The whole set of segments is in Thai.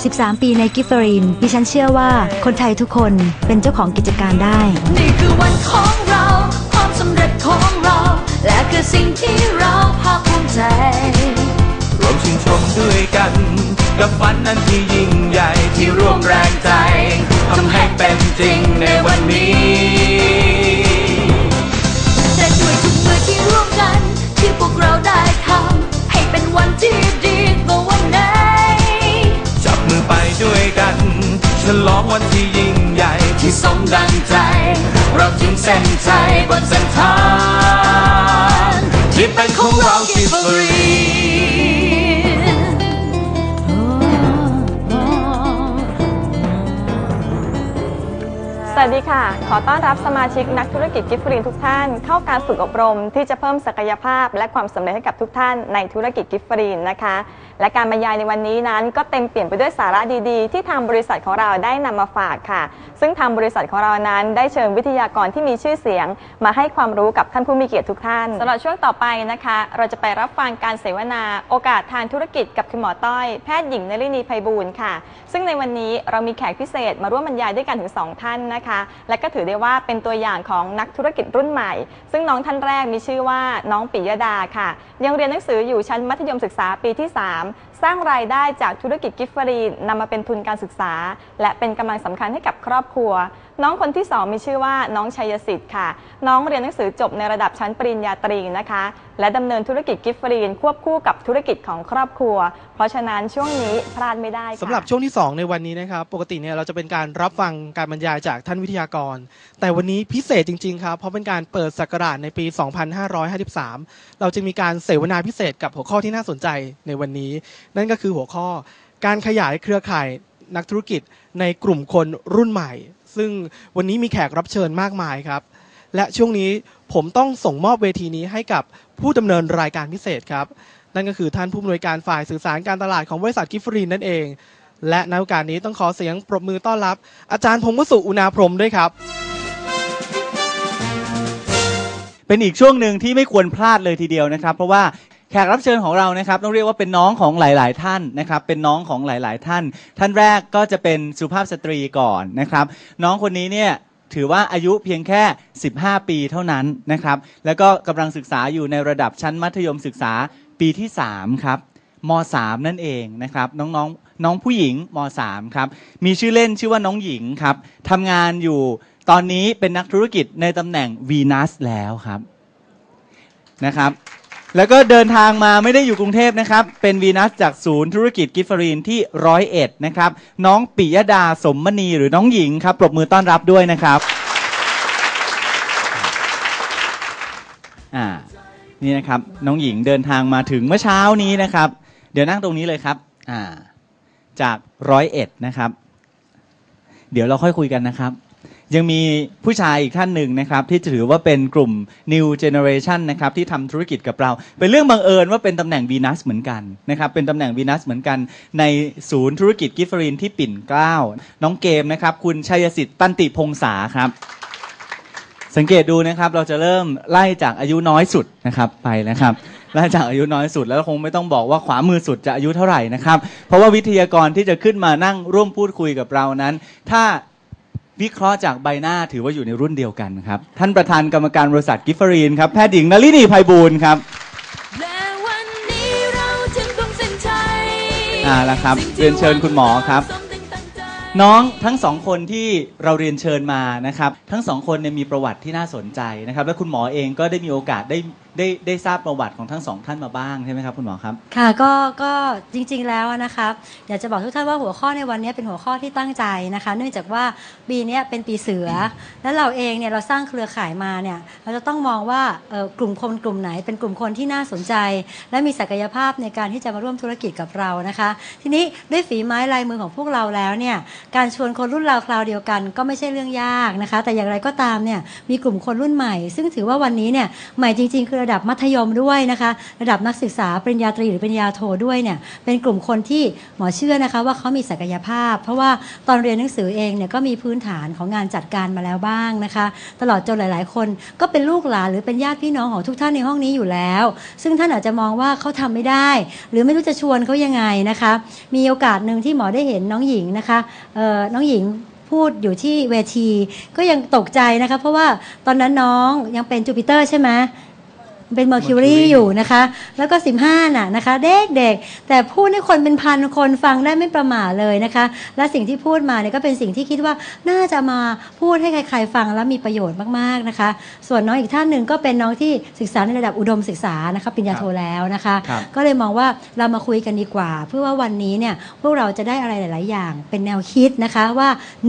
13 ปีในกิฟเฟอรีนดิฉันเชื่อว่าคนไทยทุกคนเป็นเจ้าของกิจการได้นี่คือวันของเราความสำเร็จของเราและคือสิ่งที่เราภาคภูมิใจรวมชื่นชมด้วยกันกับฝันนั้นที่ยิ่งใหญ่ที่ร่วมแรงใจทำให้เป็นจริงในวันนี้แต่ด้วยทุกมือที่ร่วมกันที่พวกเราได้ทำให้เป็นวันที่ดีกว่าวันไหนจับมือไปด้วยกันฉลองวันที่ยิ่งใหญ่ที่สมดังใจเราถึงเส้นใจบนเส้นทางที่เป็นของเรากิฟเฟอรีสวัสดีค่ะขอต้อนรับสมาชิกนักธุรกิจกิฟต์ฟรีทุกท่านเข้าการฝึกอบรมที่จะเพิ่มศักยภาพและความสำเร็จให้กับทุกท่านในธุรกิจกิฟต์ฟรีนะคะและการบรรยายในวันนี้นั้นก็เต็มเปี่ยมไปด้วยสาระดีๆที่ทางบริษัทของเราได้นำมาฝากค่ะซึ่งทางบริษัทของเรานั้นได้เชิญวิทยากรที่มีชื่อเสียงมาให้ความรู้กับท่านผู้มีเกียรติทุกท่านสำหรับช่วงต่อไปนะคะเราจะไปรับฟังการเสวนาโอกาสทางธุรกิจกับคุณหมอต้อยแพทย์หญิงนฤณีไพบูลย์ค่ะซึ่งในวันนี้เรามีแขกพิเศษมาร่วมบรรยายด้วยกันถึง2ท่านนะคะและก็ถือได้ว่าเป็นตัวอย่างของนักธุรกิจรุ่นใหม่ซึ่งน้องท่านแรกมีชื่อว่าน้องปิยดาค่ะยังเรียนหนังสืออยู่ชั้นมัธยมศึกษาปีที่3สร้างรายได้จากธุรกิจกิฟต์ฟรีนำมาเป็นทุนการศึกษาและเป็นกำลังสำคัญให้กับครอบครัวน้องคนที่2มีชื่อว่าน้องชัยสิทธิ์ค่ะน้องเรียนหนังสือจบในระดับชั้นปริญญาตรีนะคะและดำเนินธุรกิจกิฟต์ฟรีควบคู่กับธุรกิจของครอบครัวเพราะฉะนั้นช่วงนี้พลาดไม่ได้สำหรับช่วงที่2ในวันนี้นะครับปกติเนี่ยเราจะเป็นการรับฟังการบรรยายจากท่านวิทยากรแต่วันนี้พิเศษจริงๆครับเพราะเป็นการเปิดศักราชในปี 2553 เราจะมีการเสวนาพิเศษกับหัวข้อที่น่าสนใจในวันนี้นั่นก็คือหัวข้อการขยายเครือข่ายนักธุรกิจในกลุ่มคนรุ่นใหม่ซึ่งวันนี้มีแขกรับเชิญมากมายครับและช่วงนี้ผมต้องส่งมอบเวทีนี้ให้กับผู้ดำเนินรายการพิเศษครับนั่นก็คือท่านผู้อำนวยการฝ่ายสื่อสารการตลาดของบริษัทกิฟต์ฟรีนั่นเองและในโอกาสนี้ต้องขอเสียงปรบมือต้อนรับอาจารย์พงษ์วสุอุณาพรหมด้วยครับเป็นอีกช่วงหนึ่งที่ไม่ควรพลาดเลยทีเดียวนะครับเพราะว่าแขกรับเชิญของเรานะครับต้องเรียกว่าเป็นน้องของหลายๆท่านนะครับเป็นน้องของหลายๆท่านท่านแรกก็จะเป็นสุภาพสตรีก่อนนะครับน้องคนนี้เนี่ยถือว่าอายุเพียงแค่15ปีเท่านั้นนะครับแล้วก็กำลังศึกษาอยู่ในระดับชั้นมัธยมศึกษาปีที่3ครับม.3 นั่นเองนะครับน้องผู้หญิงม.3 ครับมีชื่อเล่นชื่อว่าน้องหญิงครับทำงานอยู่ตอนนี้เป็นนักธุรกิจในตำแหน่งวีนัสแล้วครับนะครับแล้วก็เดินทางมาไม่ได้อยู่กรุงเทพนะครับเป็นวีนัสจากศูนย์ธุรกิจกิฟต์ฟรีที่101นะครับน้องปิยดาสมมณีหรือน้องหญิงครับปรบมือต้อนรับด้วยนะครับนี่นะครับน้องหญิงเดินทางมาถึงเมื่อเช้านี้นะครับเดี๋ยวนั่งตรงนี้เลยครับจาก101นะครับเดี๋ยวเราค่อยคุยกันนะครับยังมีผู้ชายอีกท่านหนึ่งนะครับที่ถือว่าเป็นกลุ่ม New Generation นะครับที่ทำธุรกิจกับเราเป็นเรื่องบังเอิญว่าเป็นตำแหน่งวีนัสเหมือนกันนะครับเป็นตำแหน่งวีนัสเหมือนกันในศูนย์ธุรกิจกิฟต์ฟรีที่ปิ่นเกล้าน้องเกมนะครับคุณชัยสิทธิ์ตันติพงษาครับสังเกตดูนะครับเราจะเริ่มไล่จากอายุน้อยสุดนะครับไปนะครับไล่จากอายุน้อยสุดแล้วคงไม่ต้องบอกว่าขวามือสุดจะอายุเท่าไหร่นะครับเพราะว่าวิทยากรที่จะขึ้นมานั่งร่วมพูดคุยกับเรานั้นถ้าวิเคราะห์จากใบหน้าถือว่าอยู่ในรุ่นเดียวกันครับท่านประธานกรรมการบริษัทกิฟต์ฟรีครับแพทย์หญิงนฤณีไพบูลย์ครับแล้วครับเรียนเชิญคุณหมอครับน้องทั้งสองคนที่เราเรียนเชิญมานะครับทั้งสองคนเนี่ยมีประวัติที่น่าสนใจนะครับและคุณหมอเองก็ได้มีโอกาสได้ทราบประวัติของทั้งสองท่านมาบ้างใช่ไหมครับคุณหมอครับค่ะก็จริงๆแล้วนะครับอยากจะบอกทุกท่านว่าหัวข้อในวันนี้เป็นหัวข้อที่ตั้งใจนะคะเนื่องจากว่าปีนี้เป็นปีเสือและเราเองเนี่ยเราสร้างเครือข่ายมาเนี่ยเราจะต้องมองว่ากลุ่มคนกลุ่มไหนเป็นกลุ่มคนที่น่าสนใจและมีศักยภาพในการที่จะมาร่วมธุรกิจกับเรานะคะทีนี้ด้วยฝีไม้ลายมือของพวกเราแล้วเนี่ยการชวนคนรุ่นราวคราวเดียวกันก็ไม่ใช่เรื่องยากนะคะแต่อย่างไรก็ตามเนี่ยมีกลุ่มคนรุ่นใหม่ซึ่งถือว่าวันนี้เนี่ยใหม่จริงๆคือระดับมัธยมด้วยนะคะระดับนักศึกษาปริญญาตรีหรือปริญญาโทด้วยเนี่ยเป็นกลุ่มคนที่หมอเชื่อนะคะว่าเขามีศักยภาพ เพราะว่าตอนเรียนหนังสือเองเนี่ยก็มีพื้นฐานของงานจัดการมาแล้วบ้างนะคะตลอดจนหลายๆคนก็เป็นลูกหลานหรือเป็นญาติพี่น้องของทุกท่านในห้องนี้อยู่แล้วซึ่งท่านอาจจะมองว่าเขาทำไม่ได้หรือไม่รู้จะชวนเขายังไงนะคะมีโอกาสหนึ่งที่หมอได้เห็นน้องหญิงนะคะน้องหญิงพูดอยู่ที่เวทีก็ยังตกใจนะคะเพราะว่าตอนนั้นน้องยังเป็นจูปิเตอร์ใช่ไหมเป็น Mercury อยู่นะคะแล้วก็15น่ะนะคะเด็กๆแต่พูดให้คนเป็นพันคนฟังได้ไม่ประหม่าเลยนะคะและสิ่งที่พูดมาเนี่ยก็เป็นสิ่งที่คิดว่าน่าจะมาพูดให้ใครๆฟังแล้วมีประโยชน์มากๆนะคะส่วนน้องอีกท่านหนึ่งก็เป็นน้องที่ศึกษาในระดับอุดมศึกษานะคะปริญญาโทแล้วนะคะก็เลยมองว่าเรามาคุยกันดีกว่าเพื่อว่าวันนี้เนี่ยพวกเราจะได้อะไรหลายๆอย่างเป็นแนวคิดนะคะว่า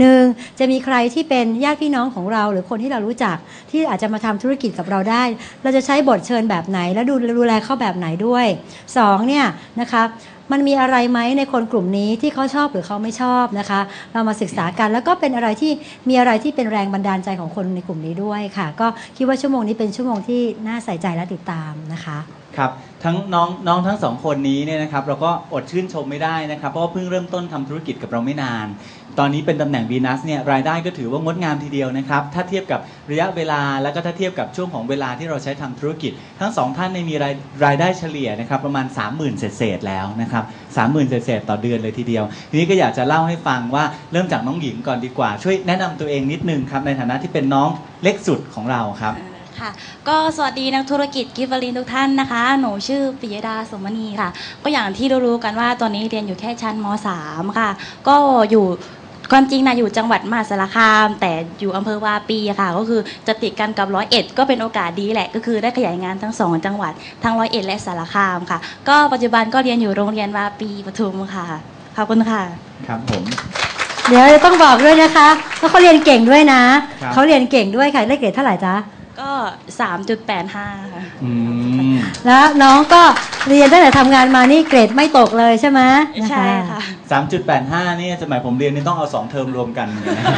1จะมีใครที่เป็นญาติพี่น้องของเราหรือคนที่เรารู้จักที่อาจจะมาทำธุรกิจกับเราได้เราจะใช้บทเชิญแบบไหนและดูแลเขาแบบไหนด้วย2เนี่ยนะคะมันมีอะไรไหมในคนกลุ่มนี้ที่เขาชอบหรือเขาไม่ชอบนะคะเรามาศึกษากันแล้วก็เป็นอะไรที่มีอะไรที่เป็นแรงบันดาลใจของคนในกลุ่มนี้ด้วยค่ะก็คิดว่าชั่วโมงนี้เป็นชั่วโมงที่น่าใส่ใจและติดตามนะคะครับทั้งน้องทั้งสองคนนี้เนี่ยนะครับเราก็อดชื่นชมไม่ได้นะครับเพราะว่าเพิ่งเริ่มต้นทำธุรกิจกับเราไม่นานตอนนี้เป็นตำแหน่ง Venus เนี่ยรายได้ก็ถือว่างดงามทีเดียวนะครับถ้าเทียบกับระยะเวลาแล้วก็ถ้าเทียบกับช่วงของเวลาที่เราใช้ทำธุรกิจทั้งสองท่านมีรายได้เฉลี่ยนะครับประมาณ 30,000 เศษแล้วนะครับ 30,000 เศษต่อเดือนเลยทีเดียวทีนี้ก็อยากจะเล่าให้ฟังว่าเริ่มจากน้องหญิงก่อนดีกว่าช่วยแนะนำตัวเองนิดนึงครับในฐานะที่เป็นน้องเล็กสุดของเราครับค่ะก็สวัสดีนักธุรกิจกิฟต์วลินทุกท่านนะคะหนูชื่อปิยดาสมณีค่ะก็อย่างที่รู้กันว่าตอนนี้เรียนอยู่แค่ชั้นม.3 ค่ะก็อยู่ความจริงนะอยู่จังหวัดมหาสารคามแต่อยู่อำเภอวาปีค่ะก็คือจะติดกันกับ101ก็เป็นโอกาสดีแหละก็คือได้ขยายงานทั้ง2จังหวัดทั้ง101และสารคามค่ะก็ปัจจุบันก็เรียนอยู่โรงเรียนวาปีปทุมค่ะขอบคุณค่ะครับผมเดี๋ยวต้องบอกด้วยนะคะว่าเขาเรียนเก่งด้วยนะเขาเรียนเก่งด้วยค่ะได้เกรดเท่าไหร่จ๊ะก็ 3.85 ค่ะแล้วน้องก็เรียนตั้งแต่ทำงานมานี่เกรดไม่ตกเลยใช่ไหมใช่ค่ะ 3.85 นี่สมัยผมเรียนนี่ต้องเอา2เทอมรวมกัน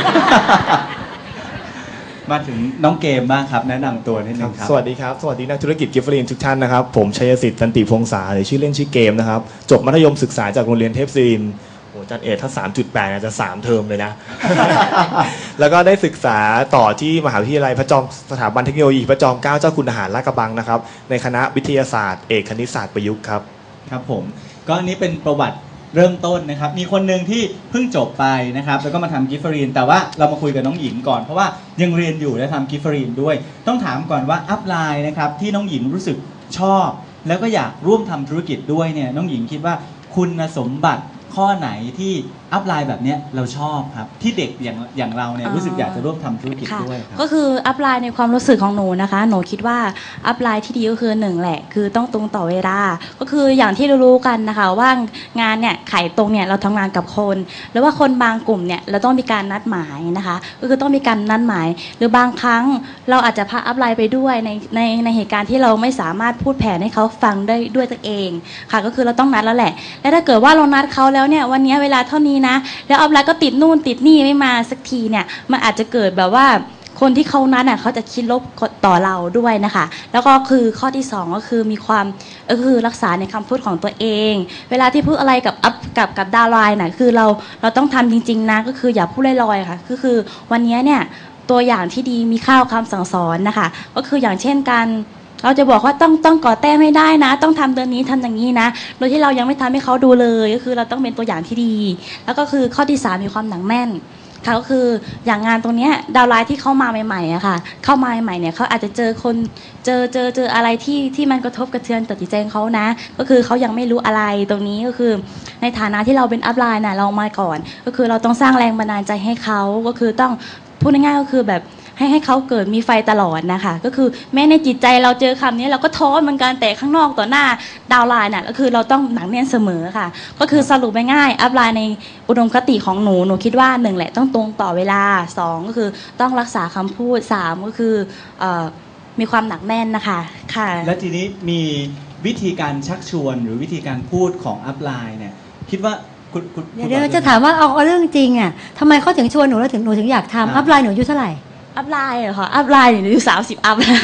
มาถึงน้องเกมบ้างครับแนะนำตัวนิดนึงครับสวัสดีครับสวัสดีนักธุรกิจกิฟต์วลินทุกท่านนะครับผมชัยสิทธิ์สันติพงษาหรือชื่อเล่นชื่อเกมนะครับจบมัธยมศึกษาจากโรงเรียนเทพศิรินทร์จัดเอกถ้า 3.8 อาจจะ3เทอมเลยนะ แล้วก็ได้ศึกษาต่อที่มหาวิทยาลัยพระจอมสถาบันเทคโนโลยีพระจอมเกล้าเจ้าคุณทหารลาดกระบังนะครับในคณะวิทยาศาสตร์เอกคณิตศาสตร์ประยุกต์ครับครับผมก็อันนี้เป็นประวัติเริ่มต้นนะครับมีคนหนึ่งที่เพิ่งจบไปนะครับแล้วก็มาทำกิฟต์วลินแต่ว่าเรามาคุยกับน้องหญิงก่อนเพราะว่ายังเรียนอยู่และทำกิฟต์วลินด้วยต้องถามก่อนว่าอัพไลน์นะครับที่น้องหญิงรู้สึกชอบแล้วก็อยากร่วมทำธุรกิจด้วยเนี่ยน้องหญิงคิดว่าคุณสมบัติข้อไหนที่อัพไลน์แบบนี้เราชอบครับที่เด็กอย่างเราเนี่ยรู้สึกอยากจะร่วมทำธุรกิจด้วยครับก็คืออัพไลน์ในความรู้สึกของหนูนะคะหนูคิดว่าอัพไลน์ที่ดีก็คือ1แหละคือต้องตรงต่อเวลาก็คืออย่างที่รู้กันนะคะว่างานเนี่ยขายตรงเนี่ยเราทำงานกับคนหรือว่าคนบางกลุ่มเนี่ยเราต้องมีการนัดหมายนะคะก็คือต้องมีการนัดหมายหรือบางครั้งเราอาจจะพาอัพไลน์ไปด้วยในเหตุการณ์ที่เราไม่สามารถพูดแผนให้เขาฟังได้ด้วยตัวเองค่ะก็คือเราต้องนัดแล้วแหละและถ้าเกิดว่าเรานัดเขาแล้วเนี่ยวันนี้เวลาเท่านี้นะแล้วอัพไลน์ก็ติดนู่นติดนี่ไม่มาสักทีเนี่ยมันอาจจะเกิดแบบว่าคนที่เขานัดเขาจะคิดลบต่อเราด้วยนะคะแล้วก็คือข้อที่2ก็คือมีความคือรักษาในคำพูดของตัวเองเวลาที่พูดอะไรกับดาวไลน์น่ะคือเราต้องทำจริงๆนะก็คืออย่าพูดลอยๆค่ะคือวันนี้เนี่ยตัวอย่างที่ดีมีข้าวคำสั่งสอนนะคะก็คืออย่างเช่นการเราจะบอกว่าต้องก่อแต้มไม่ได้นะต้องทำเดือนนี้ทำอย่างนี้นะโดยที่เรายังไม่ทำให้เขาดูเลยก็คือเราต้องเป็นตัวอย่างที่ดีแล้วก็คือข้อที่3มีความหนักแน่นค่ะก็คืออย่างงานตรงนี้ดาวไลน์ที่เข้ามาใหม่ๆอะค่ะเข้ามาใหม่เนี่ยเขาอาจจะเจอคนเจออะไรที่มันกระทบกระเทือนต่อจิตใจเขานะก็คือเขายังไม่รู้อะไรตรงนี้ก็คือในฐานะที่เราเป็นอัพไลน์น่ะเรามาก่อนก็คือเราต้องสร้างแรงบันดาลใจให้เขาก็คือต้องพูดง่ายๆก็คือแบบให้เขาเกิดมีไฟตลอดนะคะก็คือแม้ในจิตใจเราเจอคำนี้เราก็ท้อเหมือนกันแต่ข้างนอกต่อหน้าดาวไลน์น่ะก็คือเราต้องหนักแน่นเสมอค่ะก็คือสรุปง่ายๆอัพไลน์ในอุดมคติของหนูคิดว่า1แหละต้องตรงต่อเวลา2ก็คือต้องรักษาคำพูด3ก็คือมีความหนักแน่นนะคะค่ะและทีนี้มีวิธีการชักชวนหรือวิธีการพูดของอัพไลน์เนี่ยคิดว่าเดี๋ยวจะถามว่าเอาเรื่องจริงอ่ะทำไมเขาถึงชวนหนูแล้วหนูถึงอยากทำอัพไลน์หนูอายุเท่าไหร่อัพไลน์เหรอคะอัพไลน์หนูอายุ30อัพแล้ว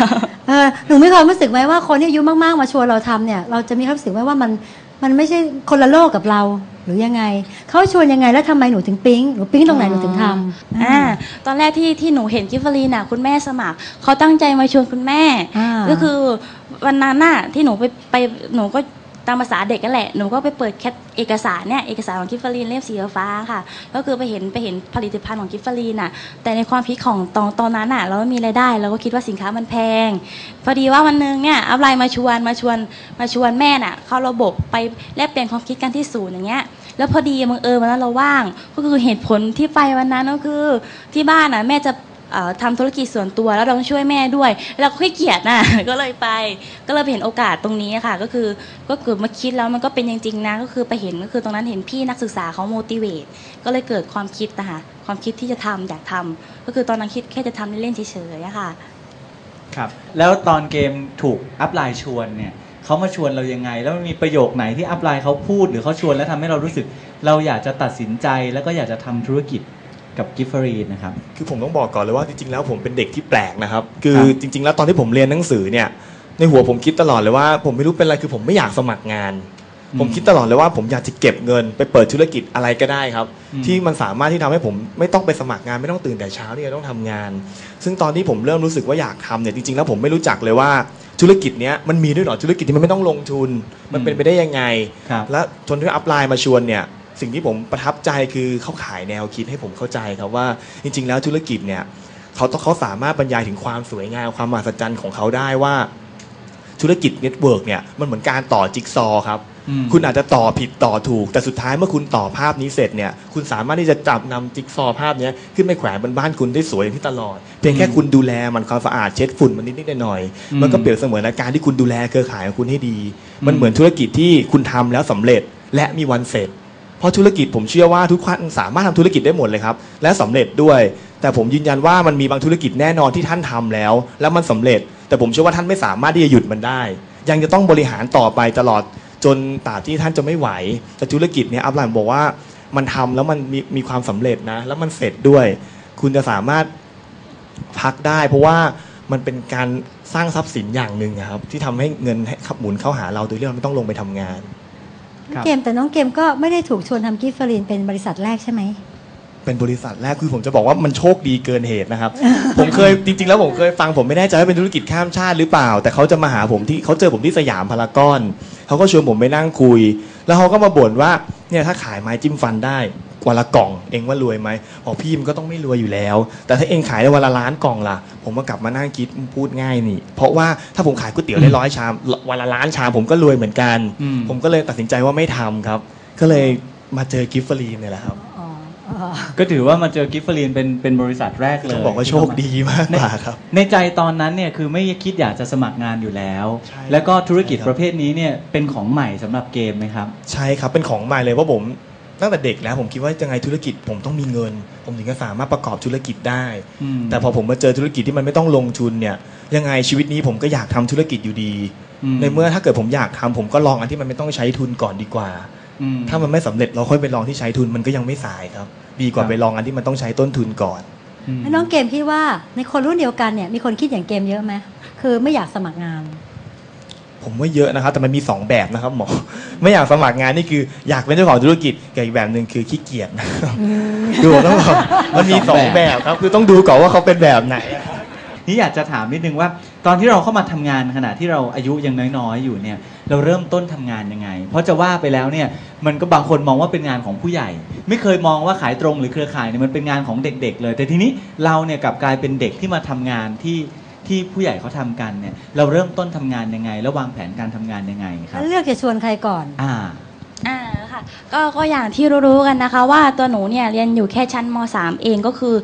หนูมีความรู้สึกไหมว่าคนที่อายุมากๆมาชวนเราทำเนี่ยเราจะมีความรู้สึกไหมว่ามันไม่ใช่คนละโลกกับเราหรือยังไงเขาชวนยังไงแล้วทำไมหนูถึงปิ๊งหนูปิ๊งตรงไหนหนูถึงทำตอนแรกที่หนูเห็นกิฟฟรีนน่ะคุณแม่สมัครเขาตั้งใจมาชวนคุณแม่ ก็คือวันนั้นน่ะที่หนูไปหนูก็ตามภาษาเด็กกันแหละหนูก็ไปเปิดแคทเอกสารเนี่ยเอกสารของกิฟฟรีนเล่มสีฟ้าค่ะก็คือไปเห็นผลิตภัณฑ์ของกิฟฟรีนน่ะแต่ในความคิดของตอนนั้นน่ะเราไม่มีรายได้เราก็คิดว่าสินค้ามันแพงพอดีว่าวันนึงเนี่ยอัพไลน์มาชวนแม่น่ะเข้าระบบไปแลกเปลี่ยนความคิดกันที่ศูนย์อย่างเงี้ยแล้วพอดีบังเอิญวันนั้นเราว่างก็คือเหตุผลที่ไปวันนั้นก็คือที่บ้านน่ะแม่จะทำธุรกิจส่วนตัวแล้วเราต้องช่วยแม่ด้วยเราก็ขี้เกียจน่ะ ก็เลยไปเห็นโอกาสตรงนี้ค่ะก็คือมาคิดแล้วมันก็เป็นจริงๆนะก็คือไปเห็นก็คือตรงนั้นเห็นพี่นักศึกษาเขาโมติเวตก็เลยเกิดความคิดนะคะความคิดที่จะทำอยากทำก็คือตอนนั้นคิดแค่จะทำเล่นๆเฉยๆอะค่ะครับแล้วตอนเกมถูกอัพไลน์ชวนเนี่ยเขามาชวนเรายังไงแล้วมันมีประโยคไหนที่อัพไลน์เขาพูดหรือเขาชวนแล้วทำให้เรารู้สึกเราอยากจะตัดสินใจแล้วก็อยากจะทำธุรกิจกับกิฟฟรีนนะครับคือผมต้องบอกก่อนเลยว่าจริงๆแล้วผมเป็นเด็กที่แปลกนะครับคือจริงๆแล้วตอนที่ผมเรียนหนังสือเนี่ยในหัวผมคิดตลอดเลยว่าผมไม่รู้เป็นอะไรคือผมไม่อยากสมัครงานผมคิดตลอดเลยว่าผมอยากจะเก็บเงินไปเปิดธุรกิจอะไรก็ได้ครับที่มันสามารถที่ทำให้ผมไม่ต้องไปสมัครงานไม่ต้องตื่นแต่เช้าที่จะต้องทำงานซึ่งตอนที่ผมเริ่มรู้สึกว่าอยากทำเนี่ยจริงๆแล้วผมไม่รู้จักเลยว่าธุรกิจเนี้ยมันมีด้วยเหรอธุรกิจที่มันไม่ต้องลงทุนมันเป็นไปได้ยังไงและจนที่อัพไลน์มาชวนเนี่ยสิ่งที่ผมประทับใจคือเขาขายแนวคิดให้ผมเข้าใจครับว่าจริงๆแล้วธุรกิจเนี่ยเขาสามารถบรรยายถึงความสวยงามความมหัศจรรย์ของเขาได้ว่าธุรกิจเน็ตเวิร์กเนี่ยมันเหมือนการต่อจิ๊กซอว์ครับคุณอาจจะต่อผิดต่อถูกแต่สุดท้ายเมื่อคุณต่อภาพนี้เสร็จเนี่ยคุณสามารถที่จะจับนำจิ๊กซอว์ภาพนี้ขึ้นไปแขวนบนบ้านคุณได้สวยอย่างที่ตลอดเพียงแค่คุณดูแลมันความสะอาดเช็ดฝุ่นมันนิดๆหน่อยๆมันก็เปรียบเสมือนการที่คุณดูแลเครือข่ายของคุณให้ดีมันเหมือนธุรกิจที่คุณทำแล้วสำเร็จและมีวันเสร็จเพราะธุรกิจผมเชื่อว่าทุกคนสามารถทำธุรกิจได้หมดเลยครับและสำเร็จด้วยแต่ผมยืนยันว่ามันมีบางธุรกิจแน่นอนที่ท่านทำแล้วมันสำเร็จแต่ผมเชื่อว่าท่านไม่สามารถที่จะหยุดมันได้ยังจะต้องบริหารต่อไปตลอดจนตราบที่ท่านจะไม่ไหวแต่ธุรกิจเนี่ยอัพไลน์บอกว่ามันทำแล้วมันมีความสำเร็จนะแล้วมันเสร็จด้วยคุณจะสามารถพักได้เพราะว่ามันเป็นการสร้างทรัพย์สินอย่างหนึ่งครับที่ทำให้เงินขับหมุนเข้าหาเราโดยที่เราไม่ต้องลงไปทำงานเกมแต่น้องเกมก็ไม่ได้ถูกชวนทำกิฟฟรีนเป็นบริษัทแรกใช่ไหมเป็นบริษัทแรกคือผมจะบอกว่ามันโชคดีเกินเหตุนะครับ ผมเคยจริงๆแล้วผมเคยฟังผมไม่แน่ใจว่าเป็นธุรกิจข้ามชาติหรือเปล่าแต่เขาจะมาหาผมที่เขาเจอผมที่สยามพารากอนเขาก็ชวนผมไปนั่งคุยแล้วเขาก็มาบ่นว่าเนี่ยถ้าขายไม้จิ้มฟันได้วันละกล่องเองว่ารวยไหมอ๋อพี่มันก็ต้องไม่รวยอยู่แล้วแต่ถ้าเองขายได้วันละล้านกล่องล่ะผมก็กลับมานั่งคิดพูดง่ายนี่เพราะว่าถ้าผมขายก๋วยเตี๋ยวได้100 ชามวันละล้านชามผมก็รวยเหมือนกันผมก็เลยตัดสินใจว่าไม่ทำครับก็เลยมาเจอกิฟฟรีนเนี่ยแหละครับก็ถือว่ามาเจอกิฟฟรีนเป็นบริษัทแรกเลยต้องบอกว่าโชคดีมากครับในใจตอนนั้นเนี่ยคือไม่คิดอยากจะสมัครงานอยู่แล้วแล้วก็ธุรกิจประเภทนี้เนี่ยเป็นของใหม่สำหรับเกมไหมครับใช่ครับเป็นของใหม่เลยเพราะผมตั้งแต่เด็กแล้วผมคิดว่ายังไงธุรกิจผมต้องมีเงินผมถึงจะสามารถประกอบธุรกิจได้แต่พอผมมาเจอธุรกิจที่มันไม่ต้องลงทุนเนี่ยยังไงชีวิตนี้ผมก็อยากทำธุรกิจอยู่ดีในเมื่อถ้าเกิดผมอยากทำผมก็ลองอันที่มันไม่ต้องใช้ทุนก่อนดีกว่าถ้ามันไม่สำเร็จเราค่อยไปลองที่ใช้ทุนมันก็ยังไม่สายครับดีกว่าไปลองอันที่มันต้องใช้ต้นทุนก่อนแล้วน้องเกมคิดว่าในคนรุ่นเดียวกันเนี่ยมีคนคิดอย่างเกมเยอะไหมคือไม่อยากสมัครงานผมว่าเยอะนะครับแต่มันมี2แบบนะครับหมอไม่อยากสมัครงานนี่คืออยากเป็นเจ้าของธุรกิจกับอีกแบบนึงคือขี้เกียจดูต้องบอกมันมี2แบบครับคือต้องดูก่อนว่าเขาเป็นแบบไหนนี่อยากจะถามนิดนึงว่าตอนที่เราเข้ามาทำงานขณะที่เราอายุยังน้อยๆอยู่เนี่ยเราเริ่มต้นทำงานยังไงเพราะจะว่าไปแล้วเนี่ยมันก็บางคนมองว่าเป็นงานของผู้ใหญ่ไม่เคยมองว่าขายตรงหรือเครือข่ายเนี่ยมันเป็นงานของเด็กๆเลยแต่ทีนี้เราเนี่ยกลับกลายเป็นเด็กที่มาทำงานที่ผู้ใหญ่เขาทำกันเนี่ยเราเริ่มต้นทำงานยังไงแล้ววางแผนการทำงานยังไงครับเลือกจะชวนใครก่อนค่ะก็อย่างที่รู้ๆกันนะคะว่าตัวหนูเนี่ยเรียนอยู่แค่ชั้นม.3 เองก็คือ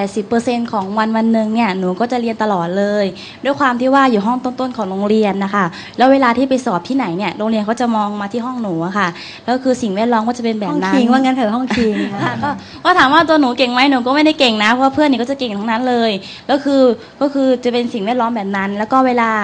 80% ของวันหนึ่งเนี่ยหนูก็จะเรียนตลอดเลยด้วยความที่ว่าอยู่ห้องต้นๆของโรงเรียนนะคะแล้วเวลาที่ไปสอบที่ไหนเนี่ยโรงเรียนเขาจะมองมาที่ห้องหนูอะค่ะแล้วคือสิ่งแวดล้อมก็จะเป็นแบบนั้นห้องคิงว่างั้นเถอะห้องคิงก็ถามว่าตัวหนูเก่งไหมหนูก็ไม่ได้เก่งนะเพราะเพื่อนนี่ก็จะเก่งทั้งนั้นเลยก็คือจะเป็นสิ่งแวดล้อมแบบนั้นแล้วก็เวลา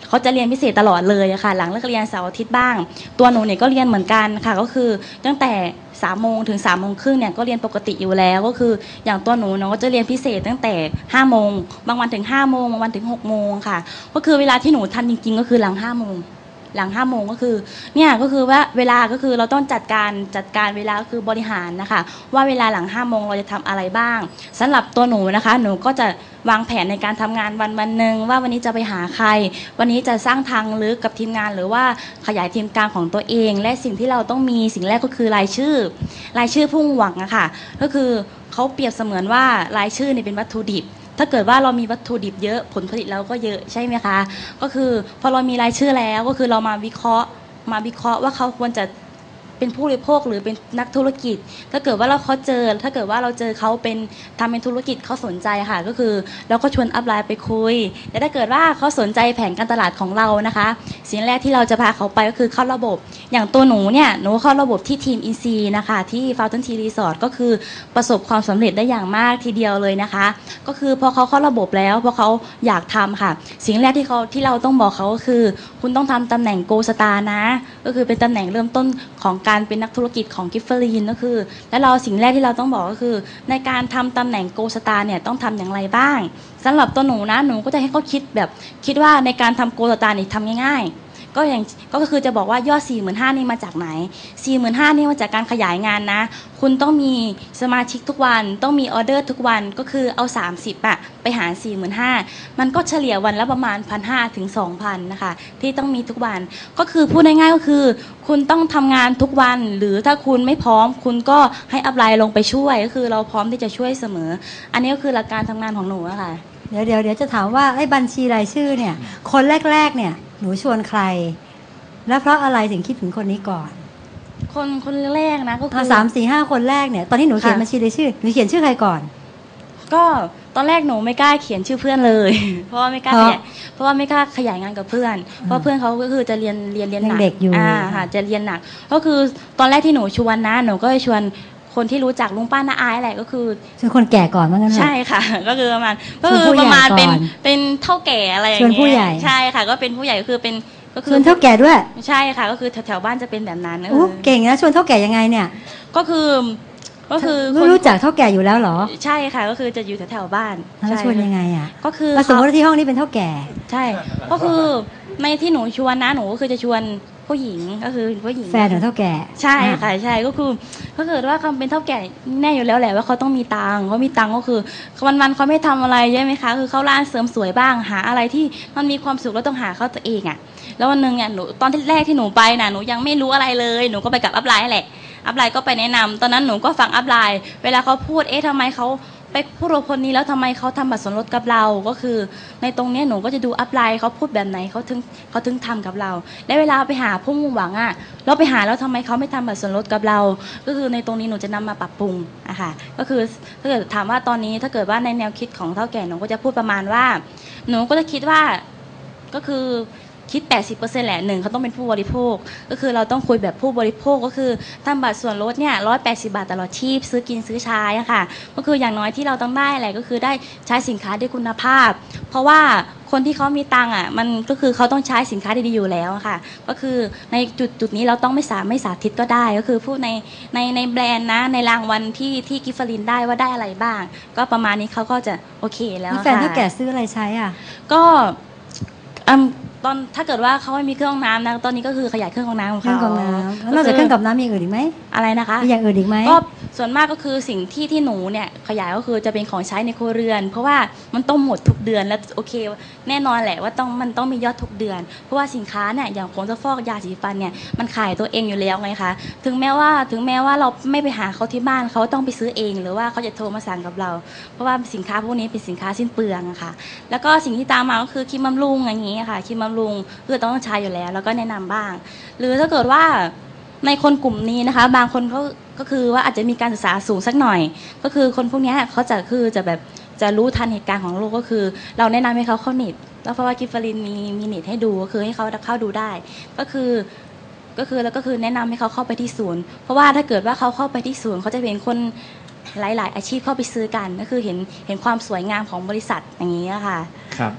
เขาจะเรียนพิเศษตลอดเลยอะค่ะหลังเลิกเรียนเสาร์อาทิตย์บ้างตัวหนูเนี่ยก็เรียนเหมือนกันค่ะก็คือตั้งแต่3 โมงถึง3 โมงครึ่งเนี่ยก็เรียนปกติอยู่แล้วก็คืออย่างตัวหนูก็จะเรียนพิเศษตั้งแต่5 โมงบางวันถึง5 โมงบางวันถึง6 โมงค่ะก็คือเวลาที่หนูทันจริงๆก็คือหลัง5 โมงก็คือเนี่ยก็คือว่าเวลาก็คือเราต้องจัดการเวลาก็คือบริหารนะคะว่าเวลาหลัง5 โมงเราจะทำอะไรบ้างสำหรับตัวหนูนะคะหนูก็จะวางแผนในการทำงานวันหนึ่งว่าวันนี้จะไปหาใครวันนี้จะสร้างทางลึกกับทีมงานหรือว่าขยายทีมการของตัวเองและสิ่งที่เราต้องมีสิ่งแรกก็คือรายชื่อผู้หวังอะค่ะก็คือเขาเปรียบเสมือนว่ารายชื่อเนี่ยเป็นวัตถุดิบถ้าเกิดว่าเรามีวัตถุดิบเยอะผลผลิตเราก็เยอะใช่ไหมคะก็คือพอเรามีรายชื่อแล้วก็คือเรามาวิเคราะห์ว่าเขาควรจะเป็นผู้บริโภคหรือเป็นนักธุรกิจถ้าเกิดว่าเราเจอเขาเป็นทำเป็นธุรกิจเขาสนใจค่ะก็คือเราก็ชวนอัพไลน์ไปคุยแต่ถ้าเกิดว่าเขาสนใจแผนการตลาดของเรานะคะสิ่งแรกที่เราจะพาเขาไปก็คือเข้าระบบอย่างตัวหนูเนี่ยหนูเข้าระบบที่ทีม EC นะคะที่ Fountain Tea Resort ก็คือประสบความสำเร็จได้อย่างมากทีเดียวเลยนะคะก็คือพอเขาเข้าระบบแล้วพอเขาอยากทำค่ะสิ่งแรกที่เราต้องบอกเขาก็คือคุณต้องทำตำแหน่ง Gold Star นะก็คือเป็นตำแหน่งเริ่มต้นของการเป็นนักธุรกิจของกิฟเฟอรีนก็คือและเราสิ่งแรกที่เราต้องบอกก็คือในการทำตำแหน่งโกลสตาร์เนี่ยต้องทำอย่างไรบ้างสำหรับตัวหนูนะหนูก็จะให้เขาคิดว่าในการทำโกลสตาร์นี่ทำง่ายๆก็คือจะบอกว่ายอด 45,000 นี่มาจากไหน 45,000 นี่มาจากการขยายงานนะคุณต้องมีสมาชิกทุกวันต้องมีออเดอร์ทุกวันก็คือเอา30ไปหาร 45,000 มันก็เฉลี่ยวันละประมาณ 1,500 ถึง 2,000 นะคะที่ต้องมีทุกวันก็คือพูดง่ายๆก็คือคุณต้องทำงานทุกวันหรือถ้าคุณไม่พร้อมคุณก็ให้อัพไลน์ลงไปช่วยก็คือเราพร้อมที่จะช่วยเสมออันนี้ก็คือหลักการทำงานของหนูอะค่ะเดี๋ยวจะถามว่าไอ้บัญชีรายชื่อเนี่ยคนแรกๆเนี่ยหนูชวนใครและเพราะอะไรถึงคิดถึงคนนี้ก่อนคนแรกนะก็คือ 3-4-5 คนแรกเนี่ยตอนที่หนูเขียนบัญชีรายชื่อหนูเขียนชื่อใครก่อนก็ตอนแรกหนูไม่กล้าเขียนชื่อเพื่อนเลย เพราะว่าไม่กล้าขยายงานกับเพื่อนเพราะเพื่อนเขาก็คือจะเรียนหนักค่ะจะเรียนหนักก็คือตอนแรกที่หนูชวนนะหนูก็ชวนคนที่รู้จักลุงป้าน้าอายแหละก็คือชวนคนแก่ก่อนมั้งงั้นใช่ค่ะก็คือประมาณเป็นเท่าแก่อะไรอย่างเงี้ยชวนผู้ใหญ่ใช่ค่ะก็เป็นผู้ใหญ่ก็คือชวนเท่าแก่ด้วยใช่ค่ะก็คือแถวๆบ้านจะเป็นแบบนั้นเก่งนะชวนเท่าแก่ยังไงเนี่ยก็คือรู้จักเท่าแก่อยู่แล้วเหรอใช่ค่ะก็คือจะอยู่แถวๆบ้านแล้วชวนยังไงอ่ะก็คือสมมติที่ห้องนี้เป็นเท่าแก่ใช่ก็คือในที่หนูชวนนะหนูก็คือจะชวนผู้หญิงก็คือผู้หญิงแฟนของเท่าแก่ใช่ค่ะใช่ก็คือถ้าเกิดว่าเขาเป็นเท่าแก่แน่อยู่แล้วแหละว่าเขาต้องมีตังค์เขามีตังค์ก็คือวันเขาไม่ทำอะไรใช่ไหมคะคือเขาร้านเสริมสวยบ้างหาอะไรที่มันมีความสุขแล้วต้องหาเขาตัวเองอ่ะแล้ววันนึงเนี่ยหนูตอนที่แรกที่หนูไปน่ะหนูยังไม่รู้อะไรเลยหนูก็ไปกับอัพไลน์แหละอัพไลน์ก็ไปแนะนำตอนนั้นหนูก็ฟังอัพไลน์เวลาเขาพูดทำไมเขาไปพูดคนนี้แล้วทำไมเขาทำบัตรส่วนลดกับเราก็คือในตรงนี้หนูก็จะดูอัพไลน์เขาพูดแบบไหนเขาถึงทำกับเราและเวลาไปหาผู้มุ่งหวังอ่ะเราไปหาแล้วทำไมเขาไม่ทำบัตรส่วนลดกับเราก็คือในตรงนี้หนูจะนำมาปรับปรุงอะค่ะก็คือถ้าเกิดถามว่าตอนนี้ถ้าเกิดว่าในแนวคิดของเฒ่าแก่หนูก็จะพูดประมาณว่าหนูก็จะคิดว่าก็คือคิด 80% แหละ1เขาต้องเป็นผู้บริโภคก็คือเราต้องคุยแบบผู้บริโภคก็คือทำบัตรส่วนลดเนี่ย180 บาทตลอดชีพซื้อกินซื้อใช้อะค่ะก็คืออย่างน้อยที่เราต้องได้อะไรก็คือได้ใช้สินค้าด้วยคุณภาพเพราะว่าคนที่เขามีตังค์อ่ะมันก็คือเขาต้องใช้สินค้าดีๆอยู่แล้วค่ะก็คือในจุดนี้เราต้องไม่สาธิตก็ได้ก็คือพูดในแบรนด์นะในรางวัลที่กิฟเฟอรีนได้ว่าได้อะไรบ้างก็ประมาณนี้เขาก็จะโอเคแล้วค่ะแฟนเท่าแก่ซื้ออะไรใช้อ่ะก็ตอนถ้าเกิดว่าเขาไม่มีเครื่องน้ำนะตอนนี้ก็คือขยายเครื่องกรองน้ำของเขาเครื่องกรองน้ำนอกจากเครื่องกรองน้ำมีอื่นอีกไหมอะไรนะคะมีอย่างอื่นอีกไหมก็ส่วนมากก็คือสิ่งที่หนูเนี่ยขยายก็คือจะเป็นของใช้ในครัวเรือนเพราะว่ามันต้องหมดทุกเดือนแล้วโอเคแน่นอนแหละว่ามันต้องมียอดทุกเดือนเพราะว่าสินค้าเนี่ยอย่างผงซักฟอกยาสีฟันเนี่ยมันขายตัวเองอยู่แล้วไงคะถึงแม้ว่าเราไม่ไปหาเขาที่บ้านเขาต้องไปซื้อเองหรือว่าเขาจะโทรมาสั่งกับเราเพราะว่าสินค้าพวกนี้เป็นสินค้าสิ้นเปลืองอะค่ะแล้วก็สิ่งที่ตามมาก็คือครีมบำรุงอย่างนี้ค่ะครีมบำรุงคือต้องใช้อยู่แล้วก็แนะนำบ้างหรือถ้าเกิดว่าในคนกลุ่มนี้นะคะบางคนเขาก็คือว่าอาจจะมีการศึกษาสูงสักหน่อยก็คือคนพวกนี้เขาจะรู้ทันเหตุการณ์ของโลกก็คือเราแนะนำให้เขาเข้าเน็ตแล้วเพราะว่ากิฟเฟอรีนมีเน็ตให้ดูก็คือให้เขาเข้าดูได้ก็คือแนะนำให้เขาเข้าไปที่ศูนย์เพราะว่าถ้าเกิดว่าเขาเข้าไปที่ศูนย์เขาจะเป็นคนหลายๆอาชีพเข้าไปซื้อกันก็คือเห็นความสวยงามของบริษัทอย่างนี้ค่ะครับ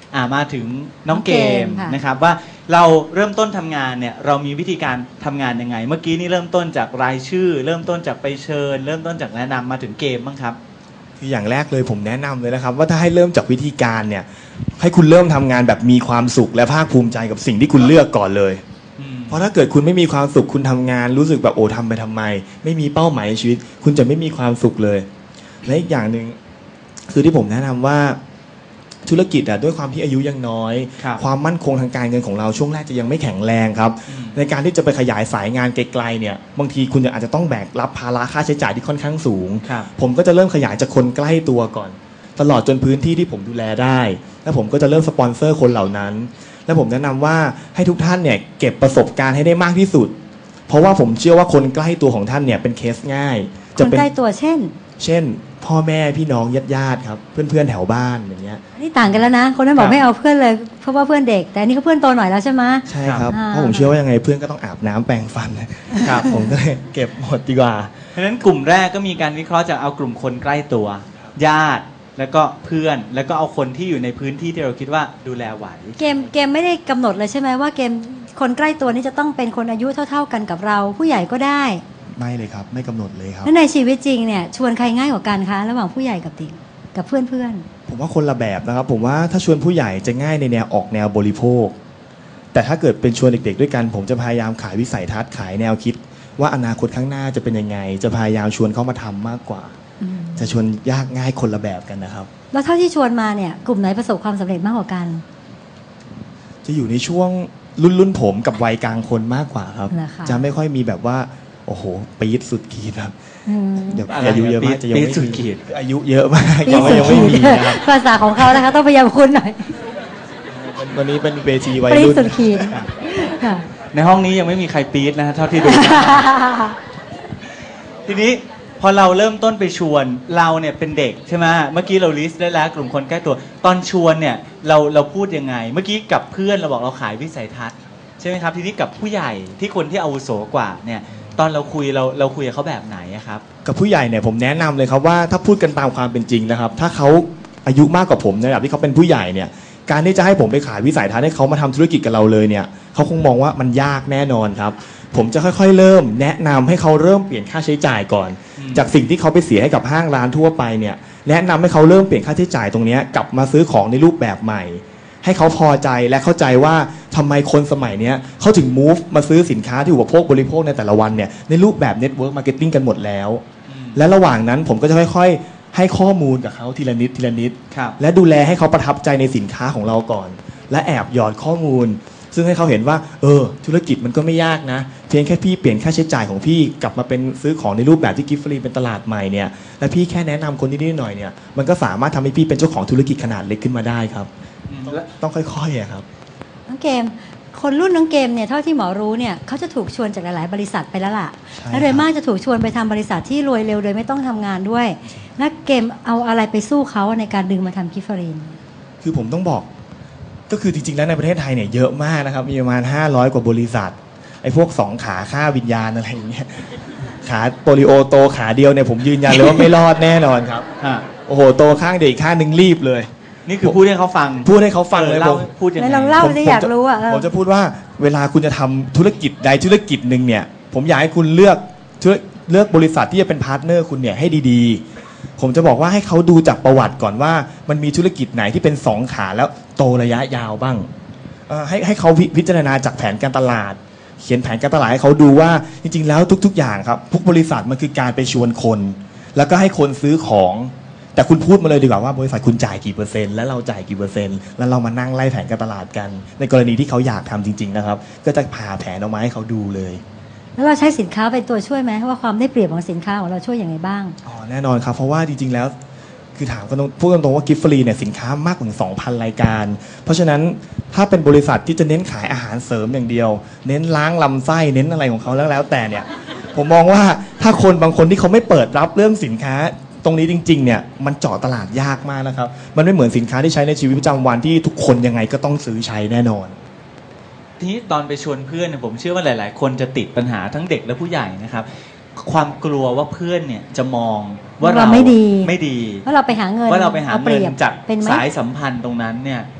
มาถึงน้องเกมค่ะนะครับว่าเราเริ่มต้นทำงานเนี่ยเรามีวิธีการทำงานยังไง เมื่อกี้นี่เริ่มต้นจากรายชื่อ เริ่มต้นจากไปเชิญ เริ่มต้นจากแนะนำมาถึงเกมบ้างครับคืออย่างแรกเลยผมแนะนำเลยนะครับว่าถ้าให้เริ่มจากวิธีการเนี่ยให้คุณเริ่มทำงานแบบมีความสุขและภาคภูมิใจกับสิ่งที่คุณเลือกก่อนเลย เพราะถ้าเกิดคุณไม่มีความสุขคุณทำงานรู้สึกแบบโอ้ทำไปทำไม ไม่มีเป้าหมายในชีวิต คุณจะไม่มีความสุขเลยและอีกอย่างหนึ่งคือที่ผมแนะนำว่าธุรกิจด้วยความที่อายุยังน้อยครับความมั่นคงทางการเงินของเราช่วงแรกจะยังไม่แข็งแรงครับในการที่จะไปขยายสายงานไกลๆเนี่ยบางทีคุณอาจจะต้องแบกรับภาระค่าใช้จ่ายที่ค่อนข้างสูงครับผมก็จะเริ่มขยายจากคนใกล้ตัวก่อน ตลอดจนพื้นที่ที่ผมดูแลได้ แล้วผมก็จะเริ่มสปอนเซอร์คนเหล่านั้น และผมแนะนำว่าให้ทุกท่านเนี่ยเก็บประสบการณ์ให้ได้มากที่สุด เพราะว่าผมเชื่อว่าคนใกล้ตัวของท่านเนี่ยเป็นเคสง่ายคจะนเป็นใกล้ตัวเช่นเช่น พ่อแม่พี่น้องญาติๆครับเพื่อนๆแถวบ้านอย่างเงี้ยอันนี้ต่างกันแล้วนะ คนนั้นบอครักบไม่เอาเพื่อนเลยเพราะว่าเพื่อนเด็ก แต่อันนี้ก็เพื่อนโตหน่อยแล้วใช่ไหมใช่ครับอ่าเพราะผมเชื่อว่ายังไงเพื่อนก็ต้องอาบน้ำแปรงฟันครับผมก็เลยเก็บหมดดีกว่าเพราะฉะนั้นกลุ่มแรกก็มีการวิเคราะห์จากเอากลุ่มคนใกล้ตัว ญาติแล้วก็เพื่อนแล้วก็เอาคนที่อยู่ในพื้นที่ที่เราคิดว่าดูแลไหวเกมไม่ได้กำหนดเลยใช่ไหมว่าเกมคนใกล้ตัวนี้จะต้องเป็นคนอายุเท่าๆกันกับเรา ผู้ใหญ่ก็ได้ไม่เลยครับไม่กำหนดเลยครับแล้วในชีวิตจริงเนี่ยชวนใครง่ายกว่ากันคะระหว่างผู้ใหญ่กับเด็กกับเพื่อนผมว่าคนละแบบนะครับผมว่าถ้าชวนผู้ใหญ่จะง่ายในแนวออกแนวบริโภค แต่ถ้าเกิดเป็นชวนเด็กๆด้วยกัน ผมจะพยายามขายวิสัยทัศน์ขายแนวคิด ว่าอนาคตข้างหน้าจะเป็นยังไง จะพยายามชวนเขามาทำมากกว่า จะชวนยากง่ายคนละแบบกันนะครับๆแล้วเท่าที่ชวนมาเนี่ยกลุ่มไหนประสบความสำเร็จมากกว่ากันจะอยู่ในช่วงรุ่นผมกับวัยกลางคนมากกว่าครับเหรอคะจะไม่ค่อยมีแบบว่าโอ้โหปี๊ดสุดขีดครับอืมเดี๋ยวอะไรอายุเยอะมากจะยังปี๊ดไม่สุดมีขีดอายุเยอะมากปียังไม่สุดไม่มีขีดนะครับภาษาของเขานะคะต้องพยายามคุ้นหน่อยวันนี้เป็นเวทีวัยปีรุ่นสุดขีดค่ะในห้องนี้ยังไม่มีใครปี๊ดนะฮะเท่าที่ดู ทีนี้พอเราเริ่มต้นไปชวนเราเนี่ยเป็นเด็กใช่ไหมเมื่อกี้เราลิสต์ได้แล้วกลุ่มคนใกล้ตัว ตอนชวนเนี่ยเราพูดยังไง เมื่อกี้กับเพื่อนเราบอกเราขายวิสัยทัศน์ใช่ไหมครับทีนี้กับผู้ใหญ่ที่คนที่อาวุโสกว่าเนี่ยตอนเราคุยเราคุยกับเขาแบบไหนอะครับกับผู้ใหญ่เนี่ยผมแนะนำเลยครับว่าถ้าพูดกันตามความเป็นจริงนะครับ ถ้าเขาอายุมากกว่าผมในระดับที่เขาเป็นผู้ใหญ่เนี่ยการที่จะให้ผมไปขายวิสัยทัศน์ให้เขามาทำธุรกิจกับเราเลยเนี่ยเขาคงมองว่ามันยากแน่นอนครับ ผมจะค่อยๆเริ่มแนะนำให้เขาเริ่มเปลี่ยนค่าใช้จ่ายก่อน จากสิ่งที่เขาไปเสียให้กับห้างร้านทั่วไปเนี่ยแนะนำให้เขาเริ่มเปลี่ยนค่าใช้จ่ายตรงเนี้ยกลับมาซื้อของในรูปแบบใหม่ ให้เขาพอใจและเข้าใจว่าทำไมคนสมัยเนี้ยเขาถึง move มาซื้อสินค้าที่อุปโภคบริโภคในแต่ละวันเนี่ยในรูปแบบ network marketing กันหมดแล้ว และระหว่างนั้นผมก็จะค่อยๆให้ข้อมูลกับเขาทีละนิดทีละนิดครับและดูแลให้เขาประทับใจในสินค้าของเราก่อน และแอบหยอดข้อมูล ซึ่งให้เขาเห็นว่าธุรกิจมันก็ไม่ยากนะเพียงแค่พี่เปลี่ยนค่าใช้จ่ายของพี่กลับมาเป็นซื้อของในรูปแบบที่กิฟต์ฟรีเป็นตลาดใหม่เนี่ยและพี่แค่แนะนำคนนิดๆหน่อยๆเนี่ยมันก็สามารถทำให้พี่เป็นเจ้าของธุรกิจขนาดเล็กขึ้นมาได้ครับต้องค่อยๆอะครับน้องเกม คนรุ่นน้องเกมเนี่ยเท่าที่หมอรู้เนี่ยเขาจะถูกชวนจากหลายๆบริษัทไปแล้วล่ะใช่และโดยมากจะถูกชวนไปทำบริษัทที่รวยเร็วโดยไม่ต้องทำงานด้วยนักเกมเอาอะไรไปสู้เขาในการดึงมาทำกิฟฟรีนคือผมต้องบอกก็คือจริงๆแล้วในประเทศไทยเนี่ยเยอะมากนะครับมีประมาณ500กว่าบริษัทไอ้พวก2ขาฆ่าวิญญาณอะไรอย่างเงี้ยขาโปลิโอโตขาเดียวเนี่ยผมยืนยันเลยว่าไม่รอดแน่นอนครับ โอ้โหโตข้างเดียวอีกข้างหนึ่งรีบเลยนี่คือพูดให้เขาฟังพูดให้เขาฟังเลยเล่าผมพูดยังไหนไงลองเล่าผมสิผมอยากจะรู้อ่ะผมจะพูดว่าเวลาคุณจะทำธุรกิจใดธุรกิจหนึ่งเนี่ยผมอยากให้คุณเลือกบริษัทที่จะเป็นพาร์ทเนอร์คุณเนี่ยให้ดีๆผมจะบอกว่าให้เขาดูจากประวัติก่อนว่ามันมีธุรกิจไหนที่เป็น2ขาแล้วโตระยะยาวบ้างให้เขาพิจารณาจากแผนการตลาด เขียนแผนการตลาดให้เขาดูว่าจริงๆแล้วทุกๆอย่างครับทุกบริษัทมันคือการไปชวนคน แล้วก็ให้คนซื้อของแต่คุณพูดมาเลยดีกว่าว่าบริษัทคุณจ่ายกี่เปอร์เซ็นต์แล้วเราจ่ายกี่เปอร์เซ็นต์แล้วเรามานั่งไล่แผนการตลาดกัน ในกรณีที่เขาอยากทำจริงๆนะครับก็จะผ่าแผนออกมาให้เขาดูเลยแล้วเราใช้สินค้าเป็นตัวช่วยไหมว่าความได้เปรียบของสินค้าของเราช่วยอย่างไรบ้างอ๋อแน่นอนครับเพราะว่าจริงๆแล้วคือถามกันพูดตรงๆว่ากิฟต์ฟรีเนี่ยสินค้ามากกว่า 2,000 รายการ เพราะฉะนั้นถ้าเป็นบริษัทที่จะเน้นขายอาหารเสริมอย่างเดียว เน้นล้างลำไส้เน้นอะไรของเขาแล้วแต่เนี่ยผมมองว่าถ้าคนบางคนที่เขาไม่เปิดรับเรื่องสินค้าตรงนี้จริงๆเนี่ยมันเจาะตลาดยากมากนะครับมันไม่เหมือนสินค้าที่ใช้ในชีวิตประจำวันที่ทุกคนยังไงก็ต้องซื้อใช้แน่นอนทีนี้ตอนไปชวนเพื่อนเนี่ยผมเชื่อว่าหลายๆ คนจะติดปัญหาทั้งเด็กและผู้ใหญ่นะครับความกลัวว่าเพื่อนเนี่ยจะมองว่าเราเราไม่ดีไม่ดีว่าเราไปหาเงินว่าเราไปหาอปเงิรีนยบจากเป็นไหมสายสัมพันธ์ตรงนั้นเนี่ย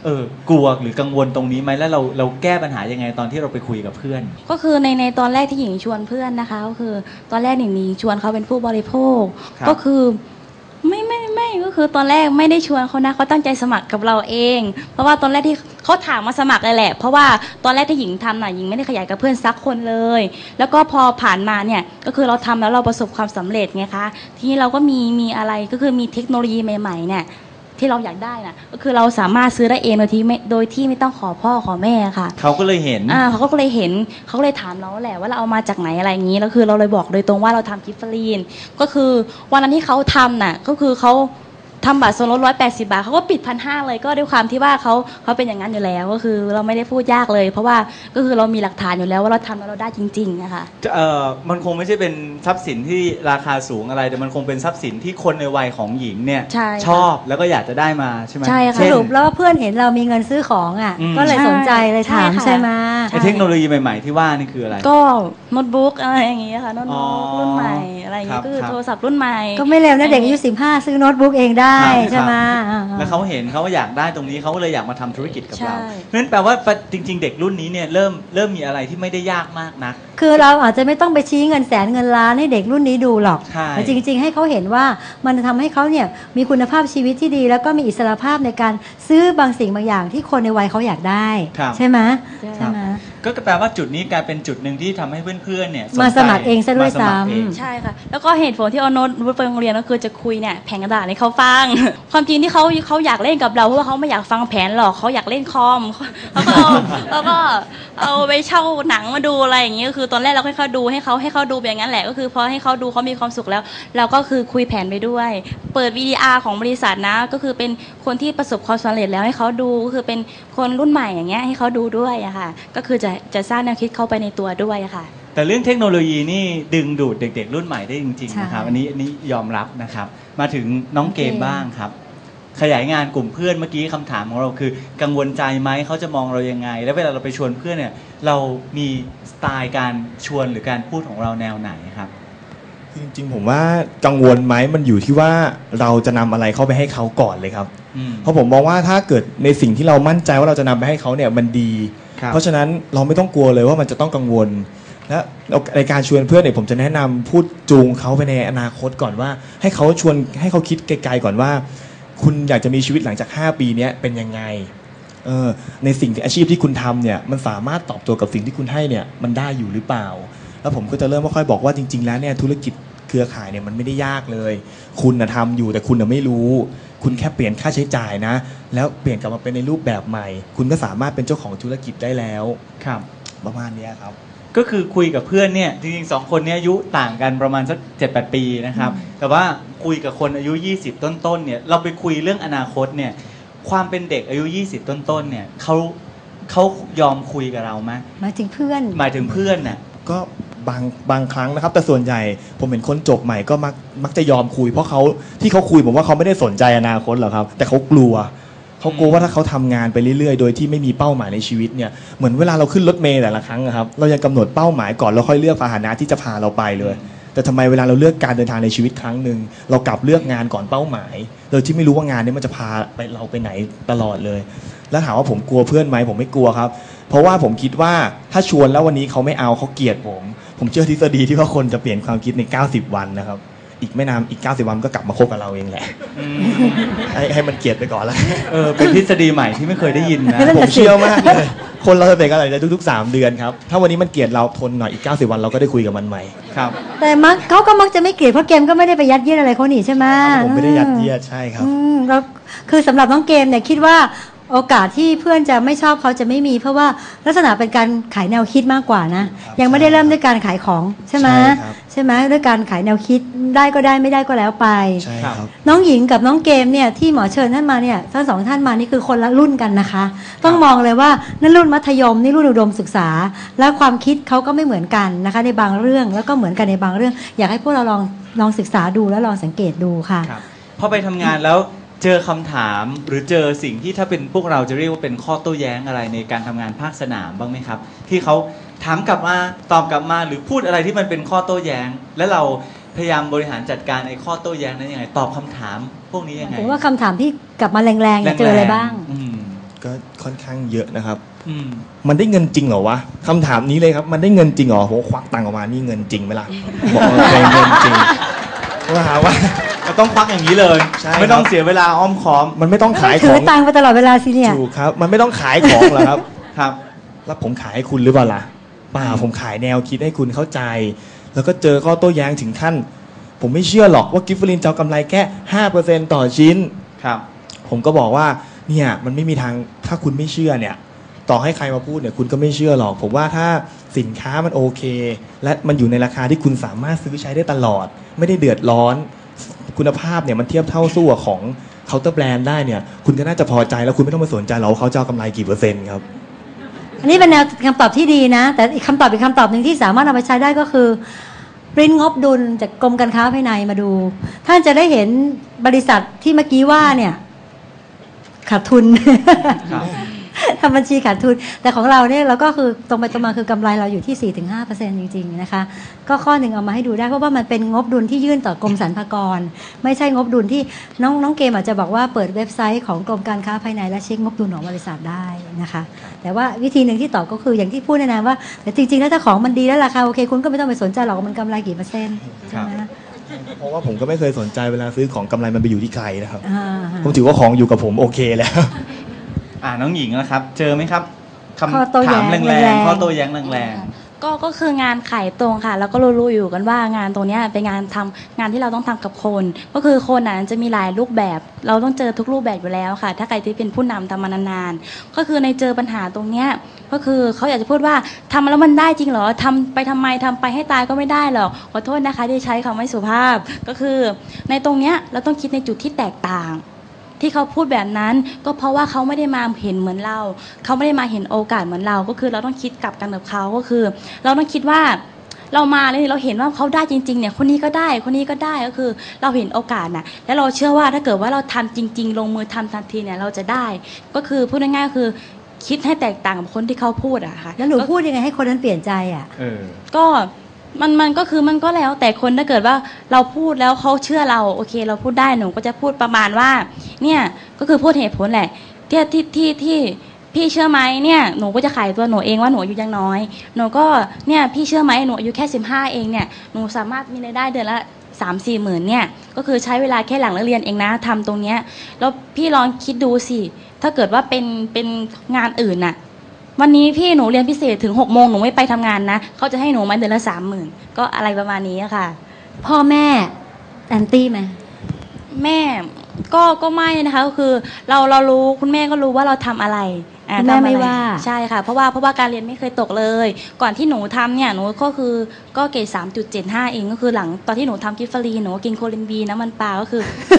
กลัวหรือกังวลตรงนี้ไหมแล้วเราแก้ปัญหายังไงตอนที่เราไปคุยกับเพื่อนก็คือในตอนแรกที่หญิงชวนเพื่อนนะคะก็คือตอนแรกหญิงชวนเขาเป็นผู้บริโภคก็คือไม่ก็คือตอนแรกไม่ได้ชวนเขานะเขาตั้งใจสมัครกับเราเองเพราะว่าตอนแรกที่เขาถามมาสมัครเลยแหละเพราะว่าตอนแรกที่หญิงทำน่ะหญิงไม่ได้ขยายกับเพื่อนสักคนเลยแล้วก็พอผ่านมาเนี่ยก็คือเราทำแล้วเราประสบความสำเร็จไงคะทีนี้เราก็มีอะไรก็คือมีเทคโนโลยีใหม่ๆเนี่ยที่เราอยากได้น่ะก็คือเราสามารถซื้อได้เองโดยที่ไม่ต้องขอพ่อขอแม่ค่ะเขาก็เลยเห็นเขาก็เลยเห็นเขาเลยถามเราแหละว่าเราเอามาจากไหนอะไรอย่างนี้แล้วคือเราเลยบอกโดยตรงว่าเราทำกิฟต์ลีนก็คือวันนั้นที่เขาทำน่ะก็คือเขาทำบัตรส่วนลด180 บาทเขาก็ปิด1,500เลยก็ด้วยความที่ว่าเขาเป็นอย่างนั้นอยู่แล้วก็คือเราไม่ได้พูดยากเลยเพราะว่าก็คือเรามีหลักฐานอยู่แล้วว่าเราทำแล้วเราได้จริงๆนะคะมันคงไม่ใช่เป็นทรัพย์สินที่ราคาสูงอะไรแต่มันคงเป็นทรัพย์สินที่คนในวัยของหญิงเนี่ยชอบแล้วก็อยากจะได้มาใช่ไหมใช่ค่ะสรุปแล้วเพื่อนเห็นเรามีเงินซื้อของก็เลยสนใจเลยถามใช่ไหมเทคโนโลยีใหม่ๆที่ว่านี่คืออะไรก็โน้ตบุ๊กอะไรอย่างเงี้ยค่ะโน้ตบุ๊กรุ่นใหม่อะไรอย่างเงี้ยก็คือโทรศัพท์รุ่นใหม่ก็ไม่เร็วนะเด็กอายุ15ซื้อโน้ตบุ๊กเองได้ใช่ไหมแล้วเขาเห็นเขาอยากได้ตรงนี้เขาก็เลยอยากมาทำธุรกิจกับเราเพราะฉะนั้นแปลว่าจริงๆเด็กรุ่นนี้เนี่ยเริ่มมีอะไรที่ไม่ได้ยากมากนักคือเราอาจจะไม่ต้องไปชี้เงินแสนเงินล้านให้เด็กรุ่นนี้ดูหรอกแต่จริงๆให้เขาเห็นว่ามันทำให้เขาเนี่ยมีคุณภาพชีวิตที่ดีแล้วก็มีอิสรภาพในการซื้อบางสิ่งบางอย่างที่คนในวัยเขาอยากได้ใช่ไหมใช่ไหมก็แปลว่าจุดนี้กลายเป็นจุดหนึ่งที่ทำให้เพื่อนๆเนี่ยมาสมัครเองซะด้วยซ้ำใช่ค่ะแล้วก็เหตุผลที่เอาโน้ตบุ๊กไปโรงเรียนก็คือจะคุยเนี่ยแผนกระดาษให้เขาฟังความจริงที่เขาอยากเล่นกับเราเพราะว่าเขาไม่อยากฟังแผนหรอกเขาอยากเล่นคอมแล้วก็เอาไปเช่าหนังมาดูอะไรอย่างเงี้ยคือตอนแรกเราให้เขาดูให้เขาดูแบบนั้นแหละก็คือพอให้เขาดูเขามีความสุขแล้วเราก็คือคุยแผนไปด้วยเปิด VDR ของบริษัทนะก็คือเป็นคนที่ประสบความสำเร็จแล้วให้เขาดูก็คือเป็นคนรุ่นใหม่อย่างเงี้ยให้เขาดูด้วยอะค่ะก็คือจะสร้างแนวคิดเข้าไปในตัวด้วยอะค่ะแต่เรื่องเทคโนโลยีนี่ดึงดูดเด็กๆรุ่นใหม่ได้จริงๆนะครับอันนี้ยอมรับนะครับมาถึงน้องเกมบ้างครับขยายงานกลุ่มเพื่อนเมื่อกี้คำถามของเราคือกังวลใจไหมเขาจะมองเรายังไงแล้วเวลาเราไปชวนเพื่อนเนี่ยเรามีสไตล์การชวนหรือการพูดของเราแนวไหนครับจริงๆผมว่ากังวลไหมมันอยู่ที่ว่าเราจะนำอะไรเข้าไปให้เขาก่อนเลยครับเพราะผมมองว่าถ้าเกิดในสิ่งที่เรามั่นใจว่าเราจะนำไปให้เขาเนี่ยมันดีเพราะฉะนั้นเราไม่ต้องกลัวเลยว่ามันจะต้องกังวลและในการชวนเพื่อนเนี่ยผมจะแนะนำพูดจูงเขาไปในอนาคตก่อนว่าให้เขาชวนให้เขาคิดไกลๆก่อนว่าคุณอยากจะมีชีวิตหลังจาก5 ปีนี้เป็นยังไงในสิ่งที่อาชีพที่คุณทำเนี่ยมันสามารถตอบโจทย์กับสิ่งที่คุณให้เนี่ยมันได้อยู่หรือเปล่าแล้วผมก็จะเริ่มค่อยๆบอกว่าจริงๆแล้วเนี่ยธุรกิจเครือข่ายเนี่ยมันไม่ได้ยากเลยคุณทำอยู่แต่คุณไม่รู้คุณแค่เปลี่ยนค่าใช้จ่ายนะแล้วเปลี่ยนกลับมาเป็นในรูปแบบใหม่คุณก็สามารถเป็นเจ้าของธุรกิจได้แล้วครับประมาณนี้ครับก็คือคุยกับเพื่อนเนี่ยจริงๆ2 คนนี้อายุต่างกันประมาณสัก 7-8 ปีนะครับแต่ว่าคุยกับคนอายุ20ต้นๆเนี่ยเราไปคุยเรื่องอนาคตเนี่ยความเป็นเด็กอายุ20ต้นๆเนี่ยเขายอมคุยกับเราไหมหมายถึงเพื่อนเนี่ยก็บางครั้งนะครับแต่ส่วนใหญ่ผมเห็นคนจบใหม่ก็มักจะยอมคุยเพราะเขาที่เขาคุยผมว่าเขาไม่ได้สนใจอนาคตหรอกครับแต่เขากลัวว่าถ้าเขาทำงานไปเรื่อยๆโดยที่ไม่มีเป้าหมายในชีวิตเนี่ยเหมือนเวลาเราขึ้นรถเมล์แต่ละครั้งครับเรายังกำหนดเป้าหมายก่อนแล้วค่อยเลือกพาหนะที่จะพาเราไปเลยแต่ทำไมเวลาเราเลือกการเดินทางในชีวิตครั้งหนึ่งเรากลับเลือกงานก่อนเป้าหมายโดยที่ไม่รู้ว่างานนี้มันจะพาไปเราไปไหนตลอดเลยแล้วถามว่าผมกลัวเพื่อนไหมผมไม่กลัวครับเพราะว่าผมคิดว่าถ้าชวนแล้ววันนี้เขาไม่เอาเขาเกลียดผมเชื่อทฤษฎีที่ว่าคนจะเปลี่ยนความคิดใน90 วันนะครับอีกไม่นานอีก90 วันก็กลับมาคบกับเราเองแหละให้มันเกลียดไปก่อนแล้วเป็นทฤษฎีใหม่ที่ไม่เคยได้ยินนะผมเชื่อมากเลยคนเราจะเป็นอะไรได้ทุกๆ3 เดือนครับถ้าวันนี้มันเกลียดเราทนหน่อยอีก90 วันเราก็ได้คุยกับมันใหม่ครับแต่เขาก็มักจะไม่เกลียดเพราะเกมก็ไม่ได้ไปยัดเยียดอะไรเขาหนีใช่ไหมผมไม่ได้ยัดเยียดใช่ครับแล้วคือสำหรับน้องเกมเนี่ยคิดว่าโอกาสที่เพื่อนจะไม่ชอบเขาจะไม่มีเพราะว่าลักษณะเป็นการขายแนวคิดมากกว่านะยังไม่ได้เริ่มด้วยการขายของใช่ไหมด้วยการขายแนวคิดได้ก็ได้ไม่ได้ก็แล้วไปน้องหญิงกับน้องเกมเนี่ยที่หมอเชิญท่านมาเนี่ยทั้ง2 ท่านมานี่คือคนละรุ่นกันนะคะต้องมองเลยว่านั่นรุ่นมัธยมนี่รุ่นอุดมศึกษาและความคิดเขาก็ไม่เหมือนกันนะคะในบางเรื่องแล้วก็เหมือนกันในบางเรื่องอยากให้พวกเราลองศึกษาดูแล้วลองสังเกตดูค่ะพอไปทำงานแล้วเจอคำถามหรือเจอสิ่งที่ถ้าเป็นพวกเราจะเรียกว่าเป็นข้อโต้แย้งอะไรในการทำงานภาคสนามบ้างไหมครับที่เขาถามกลับมาตอบกลับมาหรือพูดอะไรที่มันเป็นข้อโต้แย้งและเราพยายามบริหารจัดการไอ้ข้อโต้แย้งนั้นยังไงตอบคำถามพวกนี้ยังไงผมว่าคำถามที่กลับมาแรงๆเจออะไรบ้างก็ค่อนข้างเยอะนะครับอืมมันได้เงินจริงเหรอวะคำถามนี้เลยครับมันได้เงินจริงเหรอโหควักตังค์ออกมานี่เงินจริงไหมล่ะบอกได้เงินจริงว่าหาว่าก็ต้องควักอย่างนี้เลยใช่ไม่ต้องเสียเวลาอ้อมค้อมมันไม่ต้องขายขถืออง ตังค์ไปตลอดเวลาสิเนี่ยถูกครับ มันไม่ต้องขายของหรอกครับครับแล้วผมขายให้คุณหรือเปล่าล่ะเปล่าผมขายแนวคิดให้คุณเข้าใจ แล้วก็เจอข้อโต้แย้งถึงขั้น ผมไม่เชื่อหรอกว่ากิฟฟลินจะเอากำไรแค่ 5% ต่อชิ้นครับผมก็บอกว่าเนี่ยมันไม่มีทางถ้าคุณไม่เชื่อเนี่ยต่อให้ใครมาพูดเนี่ยคุณก็ไม่เชื่อหรอกผมว่าถ้าสินค้ามันโอเค และมันอยู่ในราคาที่คุณสามารถซื้อใช้ได้ตลอด ไม่ได้เดือดร้อนคุณภาพเนี่ยมันเทียบเท่าสู้กับของเคาน์เตอร์แบรนด์ได้เนี่ยคุณก็น่าจะพอใจแล้วคุณไม่ต้องมาสนใจหรอกว่าเขาจะเอากำไรกี่เปอร์เซ็นต์ครับอันนี้เป็นแนวคำตอบที่ดีนะ แต่อีกคำตอบอีกคำตอบหนึ่งที่สามารถเอาไปใช้ได้ก็คือปริ้นงบดุลจากกรมการค้าภายในมาดูท่านจะได้เห็นบริษัทที่เมื่อกี้ว่าเนี่ยขาดทุนครับทำบัญชีขาดทุนแต่ของเราเนี่ยเราก็คือตรงไปตรงมาคือกำไรเราอยู่ที่ 4-5% จริงๆนะคะก็ข้อหนึ่งเอามาให้ดูได้เพราะว่ามันเป็นงบดุลที่ยื่นต่อกรมสรรพากรไม่ใช่งบดุลที่น้องเกมอาจจะบอกว่าเปิดเว็บไซต์ของกรมการค้าภายในและเช็คงบดุลของบริษัทได้นะคะแต่ว่าวิธีหนึ่งที่ตอบก็คืออย่างที่พูดนะว่าแต่จริงๆแล้วถ้าของมันดีแล้วราคาโอเคคุณก็ไม่ต้องไปสนใจหรอกว่ามันกำไรกี่เปอร์เซ็นต์ใช่ไหมเพราะว่าผมก็ไม่เคยสนใจเวลาซื้อของกำไรมันไปอยู่ที่ใครนะครับอ่าผมถือว่าของอยู่กับผมโอเคแล้วน้องหญิงนะครับ เจอไหมครับข้อโต้คำถามแย้งแรแรง งๆๆข้อโต้แย้งแรงก็คืองานขายตรงค่ะ แล้วก็รู้ๆอยู่กันว่างานตรงเนี้ยเป็นงานที่เราต้องทำกับคน ก็คือคนอ่ะจะมีหลายรูปแบบ เราต้องเจอทุกรูปแบบอยู่แล้วค่ะ ถ้าใครที่เป็นผู้นำทำมานานๆก็คือในเจอปัญหาตรงเนี้ยก็คือเขาอยากจะพูดว่าทำแล้วมันได้จริงเหรอทำไปทำไมทำไปให้ตายก็ไม่ได้หรอกขอโทษนะคะที่ใช้คำไม่สุภาพก็คือในตรงเนี้ยเราต้องคิดในจุดที่แตกต่าง ที่เขาพูดแบบนั้นก็เพราะว่าเขาไม่ได้มาเห็นเหมือนเราเขาไม่ได้มาเห็นโอกาสเหมือนเราก็คือเราต้องคิดกลับกันกับเขาก็คือ เราต้องคิดว่าเรามาแล้วเราเห็นว่าเขาได้จริงๆเนี่ยคนนี้ก็ได้คนนี้ก็ได้ก็คือเราเห็นโอกาสน่ะแล้วเราเชื่อว่าถ้าเกิดว่าเราทำจริงๆลงมือทำทันทีเนี่ยเราจะได้ก็คือพูดง่ายๆก็คือคิดให้แตกต่างกับคนที่เขาพูดอะค่ะแล้วหนูพูดยังไงให้คนนั้นเปลี่ยนใจอ่ะๆก็มันก็คือมันก็แล้วแต่คนถ้าเกิดว่าเราพูดแล้วเขาเชื่อเราโอเคเราพูดได้หนูก็จะพูดประมาณว่าเนี่ยก็คือพูดเหตุผลแหละที่พี่เชื่อไหมเนี่ยหนูก็จะขายตัวหนูเองว่าหนูอายุยังน้อยหนูก็เนี่ยพี่เชื่อไหมหนูอายุแค่15เองเนี่ยหนูสามารถมีรายได้เดือนละ3-4 หมื่นเนี่ยก็คือใช้เวลาแค่หลังเลิกเรียนเองนะทำตรงเนี้ยแล้วพี่ลองคิดดูสิถ้าเกิดว่าเป็นงานอื่นน่ะวันนี้พี่หนูเรียนพิเศษถึง6 โมงหนูไม่ไปทำงานนะเขาจะให้หนูมาเดือนละ30,000ก็อะไรประมาณนี้อะค่ะพ่อแม่แอนตี้ไหมแม่ก็ไม่นะคะก็คือเรารู้คุณแม่ก็รู้ว่าเราทำอะไรคุณแม่ทำอะรไม่ว่าใช่ค่ะเพราะว่าการเรียนไม่เคยตกเลย ก่อนที่หนูทำเนี่ยหนูก็คือก็เกรด3.75เองก็คือหลังตอนที่หนูทำกิฟฟรีหนูกินโคลินบีน้ำมันปลาก็คือ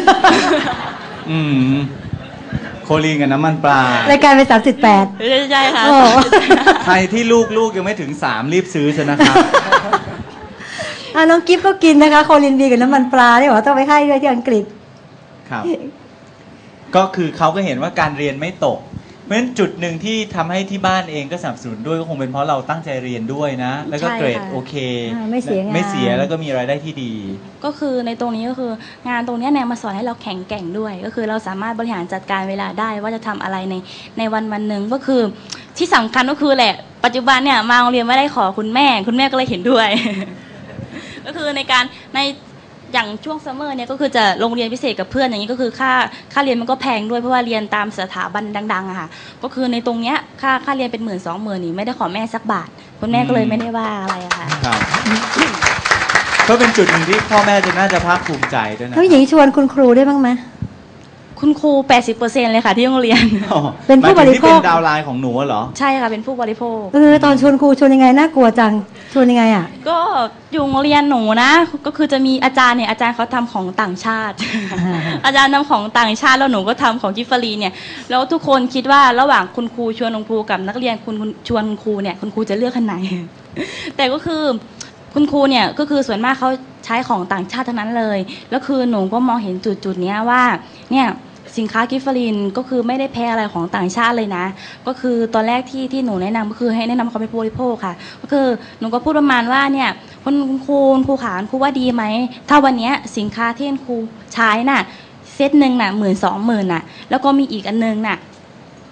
โคลีนกับน้ำมันปลารายการเป็น38 ใช่ค่ะโอ้ใครที่ลูกยังไม่ถึง3รีบซื้อซะนะครับน้องกิฟก็กินนะคะโคลินบีกับน้ำมันปลาที่บอกว่าต้องไปให้ด้วยที่อังกฤษครับ ก็คือเขาก็เห็นว่าการเรียนไม่ตก เพราะฉะนั้นจุดหนึ่งที่ทำให้ที่บ้านเองก็สนับสนุนด้วยก็คงเป็นเพราะเราตั้งใจเรียนด้วยนะ แล้วก็ใช่ค่ะเกรดโอเคไม่เสียงานไม่เสียแล้วก็มีรายได้ที่ดีก็คือในตรงนี้ก็คืองานตรงเนี้ยแนวมาสอนให้เราแข็งแกร่งด้วย ก็คือเราสามารถบริหารจัดการเวลาได้ว่าจะทำอะไรในวันหนึ่งก็คือที่สำคัญก็คือแหละปัจจุบันเนี่ยมาโรงเรียนไม่ได้ขอคุณแม่ก็เลยเห็นด้วย ก็คือในอย่างช่วงซัมเมอร์เนี่ยก็คือจะโรงเรียนพิเศษกับเพื่อนอย่างนี้ก็คือค่าเรียนมันก็แพงด้วยเพราะว่าเรียนตามสถาบันดังๆอะค่ะก็คือในตรงเนี้ยค่าเรียนเป็น10,000-20,000นี่ไม่ได้ขอแม่สักบาทคุณแม่ก็เลยไม่ได้ว่าอะไรอะค่ะครับ ก็เป็นจุดหนึ่งที่พ่อแม่จะน่าจะภาคภูมิใจด้วยนะแล้วหญิงชวนคุณครูได้บ้างไหมคุณครู 80% เลยค่ะที่โรงเรียนอ๋อเป็นผู้บริโภคหมายถึงที่เป็นดาวน์ไลน์ของหนูเหรอใช่ค่ะเป็นผู้บริโภคตอนชวนครูชวนยังไงน่ากลัวจังชวนยังไงอ่ะก็อยู่โรงเรียนหนูนะก็คือจะมีอาจารย์เนี่ยอาจารย์เขาทำของต่างชาติ อาจารย์ทำของต่างชาติแล้วหนูก็ทำของกิฟฟรีเนี่ยแล้วทุกคนคิดว่าระหว่างคุณครูชวนคุณครูกับนักเรียนคุณชวนคุณครูเนี่ยคุณครูจะเลือกคนไหน แต่ก็คือคุณครูเนี่ยก็คือส่วนมากเขาใช้ของต่างชาติทั้งนั้นเลยแล้วคือหนูก็มองเห็นจุดเนี้ยว่าเนี่ยสินค้ากิฟฟรีนก็คือไม่ได้แพ้อะไรของต่างชาติเลยนะก็คือตอนแรกที่หนูแนะนำก็คือให้แนะนำเขาเป็นผู้บริโภคค่ะก็คือหนูก็พูดประมาณว่าเนี่ยคุณครูขาคุณครูว่าดีไหมถ้าวันเนี้ยสินค้าที่คุณครูใช้น่ะเซตหนึ่งน่ะ10,000-20,000น่ะแล้วก็มีอีกอันนึงน่ะ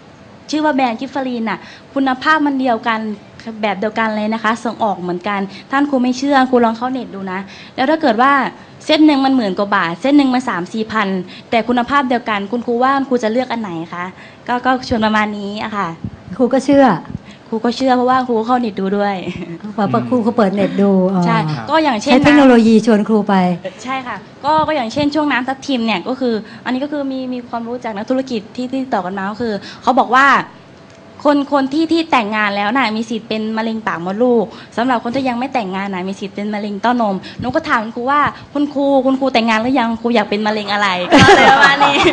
ชื่อว่าแบรนด์กิฟฟรีนน่ะคุณภาพมันเดียวกันแบบเดียวกันเลยนะคะส่งออกเหมือนกันท่านครูไม่เชื่อครูลองเข้าเน็ตดูนะแล้วถ้าเกิดว่าเส้นหนึ่งมัน10,000 กว่าบาทเส้นหนึ่งมัน3-4 พันแต่คุณภาพเดียวกันคุณครูว่าครูจะเลือกอันไหนคะก็ชวนประมาณนี้อะค่ะครูก็เชื่อครูก็เชื่อเพราะว่าครูเข้าเน็ตดูด้วยครูเขาเปิดเน็ตดูอ๋อใช่ก็อย่างเช่นใช้เทคโนโลยีชวนครูไปใช่ค่ะก็อย่างเช่นช่วงน้ำทับทิมเนี่ยก็คืออันนี้ก็คือมีความรู้จากนักธุรกิจที่ต่อกันมาก็คือเขาบอกว่าคนที่แต่งงานแล้วน่ะมีสิทธิ์เป็นมะเร็งปากมดลูกสำหรับคนที่ยังไม่แต่งงานน่ะมีสิทธิ์เป็นมะเร็งเต้านมหนูก็ถามครูว่าคุณครูแต่งงานหรือยังครูอยากเป็นมะเร็งอะไรก็เลยประมาณนี้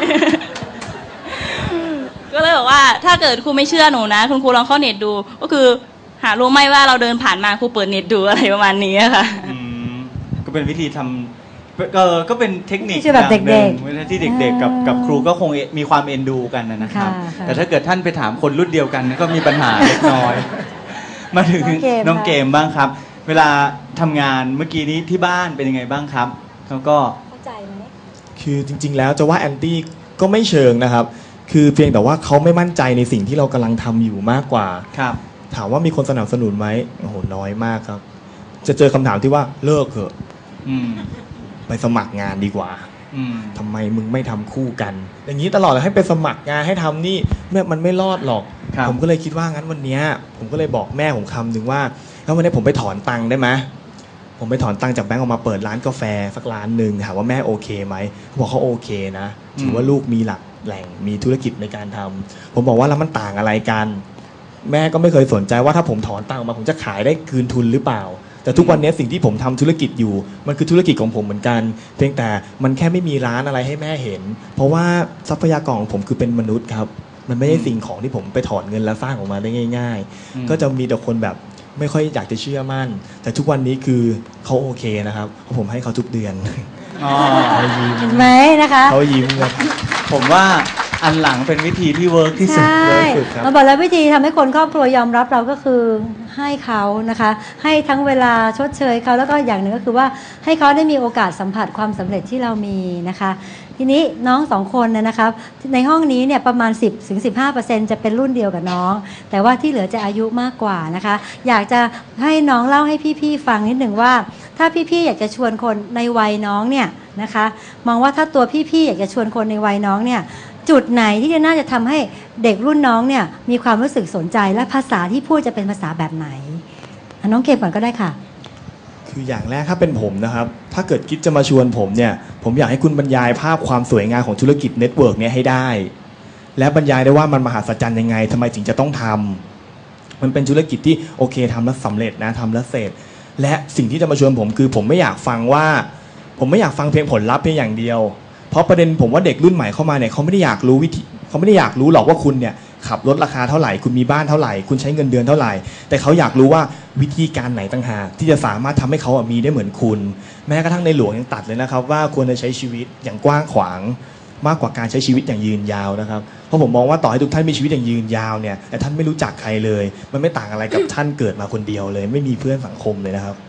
ก็เลยบอกว่าถ้าเกิดครูไม่เชื่อหนูนะคุณครูลองเข้าเน็ตดูก็คือหารู้ไหมว่าเราเดินผ่านมาครูเปิดเน็ตดูอะไรประมาณนี้ค่ะก็เป็นวิธีทำก็เป็นเทคนิคที่แบบเด็กๆอย่างหนึ่งที่เด็กๆกับครูก็คงมีความเอ็นดูกันนะครับค่ะแต่ถ้าเกิดท่านไปถามคนรุ่นเดียวกันก็มีปัญหาเล็กน้อย มาถึงน้องเกมบ้างครับ เวลาทำงานเมื่อกี้นี้ที่บ้านเป็นยังไงบ้างครับแล้วก็เข้าใจไหมคือจริงๆแล้วจะว่าแอนตี้ก็ไม่เชิงนะครับ คือเพียงแต่ว่าเขาไม่มั่นใจในสิ่งที่เรากำลังทำอยู่มากกว่าครับถามว่ามีคนสนับสนุนไหมโอ้โหน้อยมากครับ จะเจอคำถามที่ว่าเลิกเถอะอืมไปสมัครงานดีกว่าอืมทำไมมึงไม่ทำคู่กัน อย่างนี้ตลอดเลยให้ไปสมัครงานให้ทำนี่มันไม่รอดหรอกครับผมก็เลยคิดว่างั้นวันเนี้ยผมก็เลยบอกแม่ผมคำหนึ่งว่าแล้ววันนี้ผมไปถอนตังค์ได้ไหมผมไปถอนตังค์จากแบงก์ออกมาเปิดร้านกาแฟสักร้านหนึ่งถามว่าแม่โอเคไหมเขาบอกเขาโอเคนะถือว่าลูกมีหลักแหล่งมีธุรกิจในการทำผมบอกว่าแล้วมันต่างอะไรกัน แม่ก็ไม่เคยสนใจว่าถ้าผมถอนตังค์ออกมาผมจะขายได้คืนทุนหรือเปล่า แต่ทุกวันนี้สิ่งที่ผมทำธุรกิจอยู่มันคือธุรกิจของผมเหมือนกันเพียงแต่มันแค่ไม่มีร้านอะไรให้แม่เห็น เพราะว่าทรัพยากรของผมคือเป็นมนุษย์ครับมันไม่ใช่สิ่งของที่ผมไปถอนเงินแล้วสร้างออกมาได้ง่าย ๆ ก็จะมีแต่คนแบบไม่ค่อยอยากจะเชื่อมั่น แต่ทุกวันนี้คือเขาโอเคนะครับเพราะผมให้เขาทุกเดือนอ๋อเขายิ้มเห็นไหมนะคะเขายิ้มครับผมว่าอันหลังเป็นวิธีที่เวิร์กที่สุดใช่เวิร์กสุดครับเราบอกแล้ววิธีทำให้คนครอบครัวยอมรับเราก็คือให้เขานะคะ ให้ทั้งเวลาชดเชยเขาแล้วก็อย่างหนึ่งก็คือว่าให้เขาได้มีโอกาสสัมผัสความสำเร็จที่เรามีนะคะ ทีนี้น้องสองคนนะครับในห้องนี้เนี่ยประมาณ 10-15% จะเป็นรุ่นเดียวกับน้อง แต่ว่าที่เหลือจะอายุมากกว่านะคะ อยากจะให้น้องเล่าให้พี่ๆฟังนิดหนึ่งว่า ถ้าพี่ๆอยากจะชวนคนในวัยน้องเนี่ยนะคะมองว่าถ้าตัวพี่ๆอยากจะชวนคนในวัยน้องเนี่ยจุดไหนที่จะน่าจะทำให้เด็กรุ่นน้องเนี่ยมีความรู้สึกสนใจและภาษาที่พูดจะเป็นภาษาแบบไหนน้องเกมก่อนก็ได้ค่ะคืออย่างแรกถ้าเป็นผมนะครับถ้าเกิดคิดจะมาชวนผมเนี่ยผมอยากให้คุณบรรยายภาพความสวยงามของธุรกิจเน็ตเวิร์กเนี่ยให้ได้และบรรยายได้ว่ามันมหัศจรรย์ยังไงทำไมถึงจะต้องทำมันเป็นธุรกิจที่โอเคทำแล้วสำเร็จนะทำแล้วเสร็จและสิ่งที่จะมาชวนผมคือผมไม่อยากฟังเพียงผลลัพธ์เพียงอย่างเดียวเพราะประเด็นผมว่าเด็กรุ่นใหม่เข้ามาเนี่ยเขาไม่ได้อยากรู้วิธีเขาไม่ได้อยากรู้หรอกว่าคุณเนี่ยขับรถราคาเท่าไหร่คุณมีบ้านเท่าไหร่คุณใช้เงินเดือนเท่าไหร่แต่เขาอยากรู้ว่าวิธีการไหนต่างหากที่จะสามารถทำให้เขามีได้เหมือนคุณแม้กระทั่งในหลวงยังตัดเลยนะครับว่าควรจะใช้ชีวิตอย่างกว้างขวางมากกว่าการใช้ชีวิตอย่างยืนยาวนะครับเพราะผมมองว่าต่อให้ทุกท่านมีชีวิตอย่างยืนยาวเนี่ยแต่ท่านไม่รู้จักใครเลยมันไม่ต่างอะไรกับท่านเกิดมาคนเดียวเลยไม่มีเพื่อนสังคมเลยนะครับ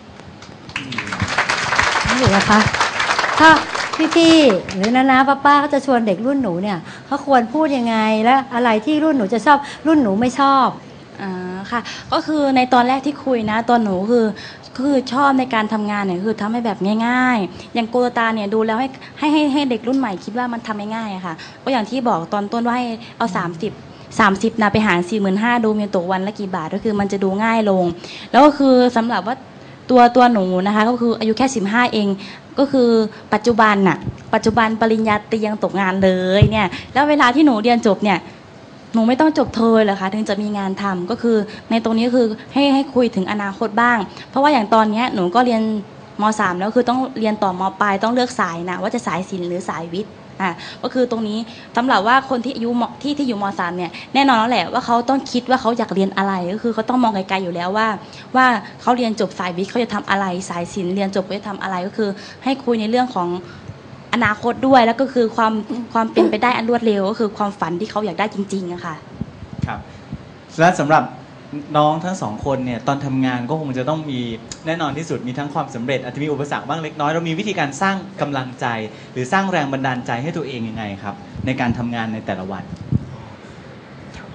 นี่อยู่นะคะถ้าพี่ๆหรือน้าๆป้าๆเขาจะชวนเด็กรุ่นหนูเนี่ยเขาควรพูดยังไงและอะไรที่รุ่นหนูจะชอบรุ่นหนูไม่ชอบค่ะก็คือในตอนแรกที่คุยนะตอนหนูคือชอบในการทำงานเนี่ยคือทำให้แบบง่ายๆอย่างโกโตตาเนี่ยดูแล้วให้เด็กรุ่นใหม่คิดว่ามันทำง่ายๆอะค่ะก็อย่างที่บอกตอนต้นว่าให้เอา30นะไปหาร 45,000 ดูมีตกวันละกี่บาทก็คือมันจะดูง่ายลง แล้วก็คือสำหรับว่าตัวหนูนะคะก็คืออายุแค่15เองก็คือปัจจุบันปริญญาตรียังตกงานเลยเนี่ยแล้วเวลาที่หนูเรียนจบเนี่ยหนูไม่ต้องจบโทเหรอคะถึงจะมีงานทำก็คือในตรงนี้คือให้คุยถึงอนาคตบ้างเพราะว่าอย่างตอนนี้หนูก็เรียนม.3 แล้วคือต้องเรียนต่อม.ปลายต้องเลือกสายนะว่าจะสายศิลป์หรือสายวิทย์ก็คือตรงนี้สำหรับว่าคนที่อายุที่อยู่ม.3 เนี่ยแน่นอนแล้วแหละว่าเขาต้องคิดว่าเขาอยากเรียนอะไรก็คือเขาต้องมองไกลๆอยู่แล้วว่าเขาเรียนจบสายวิทย์เขาจะทำอะไรสายศิลป์เรียนจบเขาจะทำอะไรก็คือให้คุยในเรื่องของอนาคตด้วยแล้วก็คือความเป็นไปได้อันรวดเร็วก็คือความฝันที่เขาอยากได้จริงๆอะค่ะครับและสำหรับน้องทั้งสองคนเนี่ยตอนทำงานก็คงจะต้องมีแน่นอนที่สุดมีทั้งความสำเร็จอาจจะมีอุปสรรคบ้างเล็กน้อยเรามีวิธีการสร้างกำลังใจหรือสร้างแรงบันดาลใจให้ตัวเองยังไงครับในการทำงานในแต่ละวัน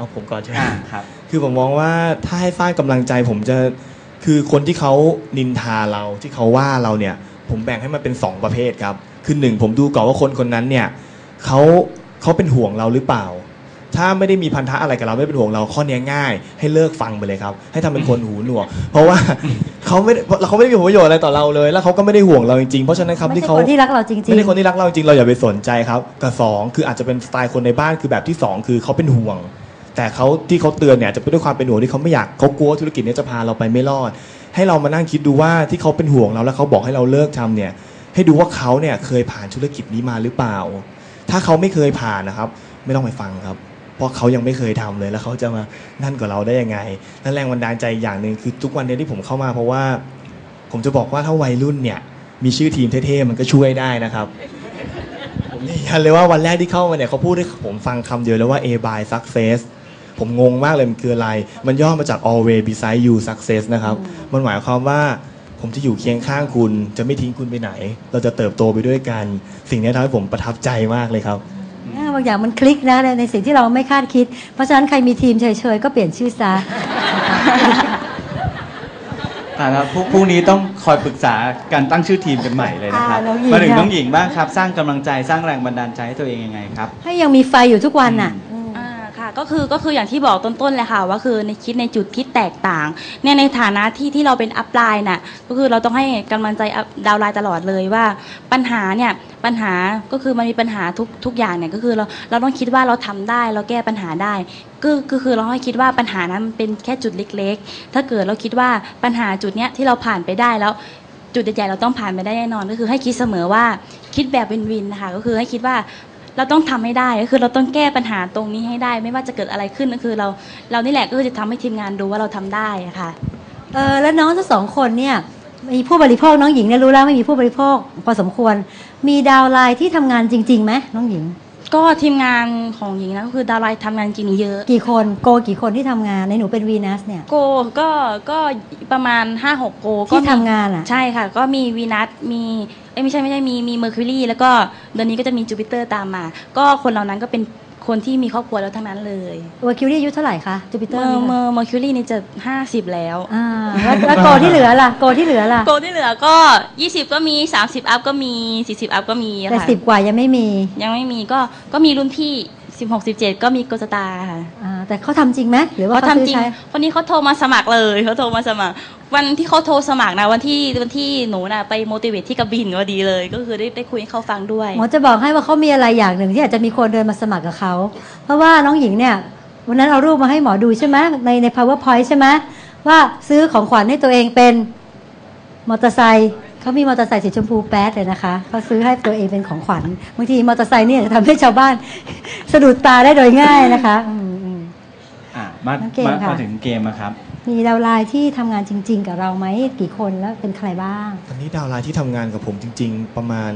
เอาผมก่อนใช่ไหมครับคือผมมองว่าถ้าให้สร้างกำลังใจผมจะคือคนที่เขานินทาเราที่เขาว่าเราเนี่ยผมแบ่งให้มันเป็น2ประเภทครับคือ1ผมดูก่อนว่าคนคนนั้นเนี่ยเขาเป็นห่วงเราหรือเปล่าถ้าไม่ได้มีพันธะอะไรกับเราไม่เป็นห่วงเราข้อนี้ง่ายให้เลิกฟังไปเลยครับให้ทำเป็นคนหูหนวกเพราะว่าเขาไม่ได้มีผลประโยชน์อะไรต่อเราเลยแล้วเขาก็ไม่ได้ห่วงเราจริงๆเพราะฉะนั้นครับไม่ที่ใช่เขาคนที่รักเราจริงๆไม่ใช่คนที่รักเราจริงเราอย่าไปสนใจครับกับ2คืออาจจะเป็นสไตล์คนในบ้านคือแบบที่2คือเขาเป็นห่วงแต่เขาที่เขาเตือนเนี่ยจะเป็นด้วยความเป็นห่วงที่เขาไม่อยากเขากลัวธุรกิจนี้จะพาเราไปไม่รอดให้เรามานั่งคิดดูว่าที่เขาเป็นห่วงเราแล้วเขาบอกให้เราเลิกทำเนี่ยให้ดูว่าเขาเนี่ยเคยผ่านธุรกิจนี้มาหรือเปล่าถ้าเขาไม่เคยผ่านนะครับไม่ต้องไปฟังครับเพราะเขายังไม่เคยทำเลยแล้วเขาจะมานั่นกับเราได้ยังไงและแรงบันดาลใจอย่างหนึ่งคือทุกวันนี้ที่ผมเข้ามาเพราะว่าผมจะบอกว่าถ้าวัยรุ่นเนี่ยมีชื่อทีมเท่ๆมันก็ช่วยได้นะครับผมยืนยันเลยว่าวันแรกที่เข้ามาเนี่ยเขาพูดให้ผมฟังคำเดียวเลยว่า A by success ผมงงมากเลยมันคืออะไรมันย่อมาจาก always beside you success นะครับมันหมายความว่าผมจะอยู่เคียงข้างคุณจะไม่ทิ้งคุณไปไหนเราจะเติบโตไปด้วยกันสิ่งนี้ทำให้ผมประทับใจมากเลยครับบางอย่างมันคลิกนะในสิ่งที่เราไม่คาดคิดเพราะฉะนั้นใครมีทีมเฉยๆก็เปลี่ยนชื่อซะแล้วพรุ่งนี้ต้องคอยปรึกษาการตั้งชื่อทีมกันใหม่เลยนะครับน้องหญิงมาถึงน้องหญิงบ้างครับ สร้างกำลังใจสร้างแรงบันดาลใจให้ตัวเองยังไงครับให้ยังมีไฟอยู่ทุกวันน่ะค่ะก็คืออย่างที่บอกต้นๆเลยค่ะว่าคือในคิดในจุดที่แตกต่างเนี่ยในฐานะที่เราเป็นอัพไลน์น่ะก็คือเราต้องให้กำลังใจดาวไลน์ตลอดเลยว่าปัญหาก็คือมันมีปัญหาทุกอย่างเนี่ยก็คือเราต้องคิดว่าเราทำได้เราแก้ปัญหาได้ก็คือเราให้คิดว่าปัญหานั้นมันเป็นแค่จุดเล็กๆถ้าเกิดเราคิดว่าปัญหาจุดเนี้ยที่เราผ่านไปได้แล้วจุดใหญ่ๆเราต้องผ่านไปได้แน่นอนก็คือให้คิดเสมอว่าคิดแบบวินๆนะคะก็คือให้คิดว่าเราต้องทำให้ได้ก็คือเราต้องแก้ปัญหาตรงนี้ให้ได้ไม่ว่าจะเกิดอะไรขึ้นก็คือเรานี่แหละก็คือจะทำให้ทีมงานดูว่าเราทำได้ค่ะแล้วน้องทั้ง2คนเนี่ยมีผู้บริโภคน้องหญิงเนี่ยรู้แล้วไม่มีผู้บริโภคพอสมควรมีดาวไลน์ที่ทำงานจริงๆไหมน้องหญิงก็ทีมงานของหญิงนะก็คือดาวไลน์ทำงานจริงเยอะกี่คนโกกี่คนที่ทำงานในหนูเป็นวีนัสเนี่ยโกก็ประมาณ 5-6 โกที่ทำงานอ่ะใช่ค่ะก็มีวีนัสมีไม่ใช่มีเมอร์คิวรีแล้วก็เดือนนี้ก็จะมีจูปิเตอร์ตามมาก็คนเหล่านั้นก็เป็นคนที่มีครอบครัวแล้วทั้งนั้นเลยเมอร์คิวรีอายุเท่าไหร่คะจูปิเตอร์เมอร์คิวรีนี่จะ50แล้วแล้วโกที่เหลือล่ะโกที่เหลือก็20ก็มี30อัพก็มี40อัพก็มีแต่10กว่ายังไม่มีก็มีรุ่นพี่16-17ก็มีโกสตาร์ค่ะแต่เขาทำจริงไหมหรือว่าเขาทำจริงวันนี้เขาโทรมาสมัครเลยเขาโทรมาสมัครวันที่เขาโทรสมัครนะวันที่หนูน่ะไปโมติเวทที่กระบี่พอดีเลยก็คือได้คุยให้เขาฟังด้วยหมอจะบอกให้ว่าเขามีอะไรอย่างหนึ่งที่อาจจะมีคนเดินมาสมัครกับเขาเพราะว่าน้องหญิงเนี่ยวันนั้นเอารูปมาให้หมอดูใช่ไหมใน PowerPoint ใช่ไหมว่าซื้อของขวัญให้ตัวเองเป็นมอเตอร์ไซค์เขามีมอเตอร์ไซค์สีชมพูแป๊ดเลยนะคะเขาซื้อให้ตัวเองเป็นของขวัญบางทีมอเตอร์ไซค์เนี่ยจะทำให้ชาวบ้านสะดุดตาได้โดยง่ายนะคะมาถึงเกมครับมีดาวไลน์ที่ทำงานจริงๆกับเราไหมกี่คนแล้วเป็นใครบ้างตอนนี้ดาวไลน์ที่ทำงานกับผมจริงๆประมาณ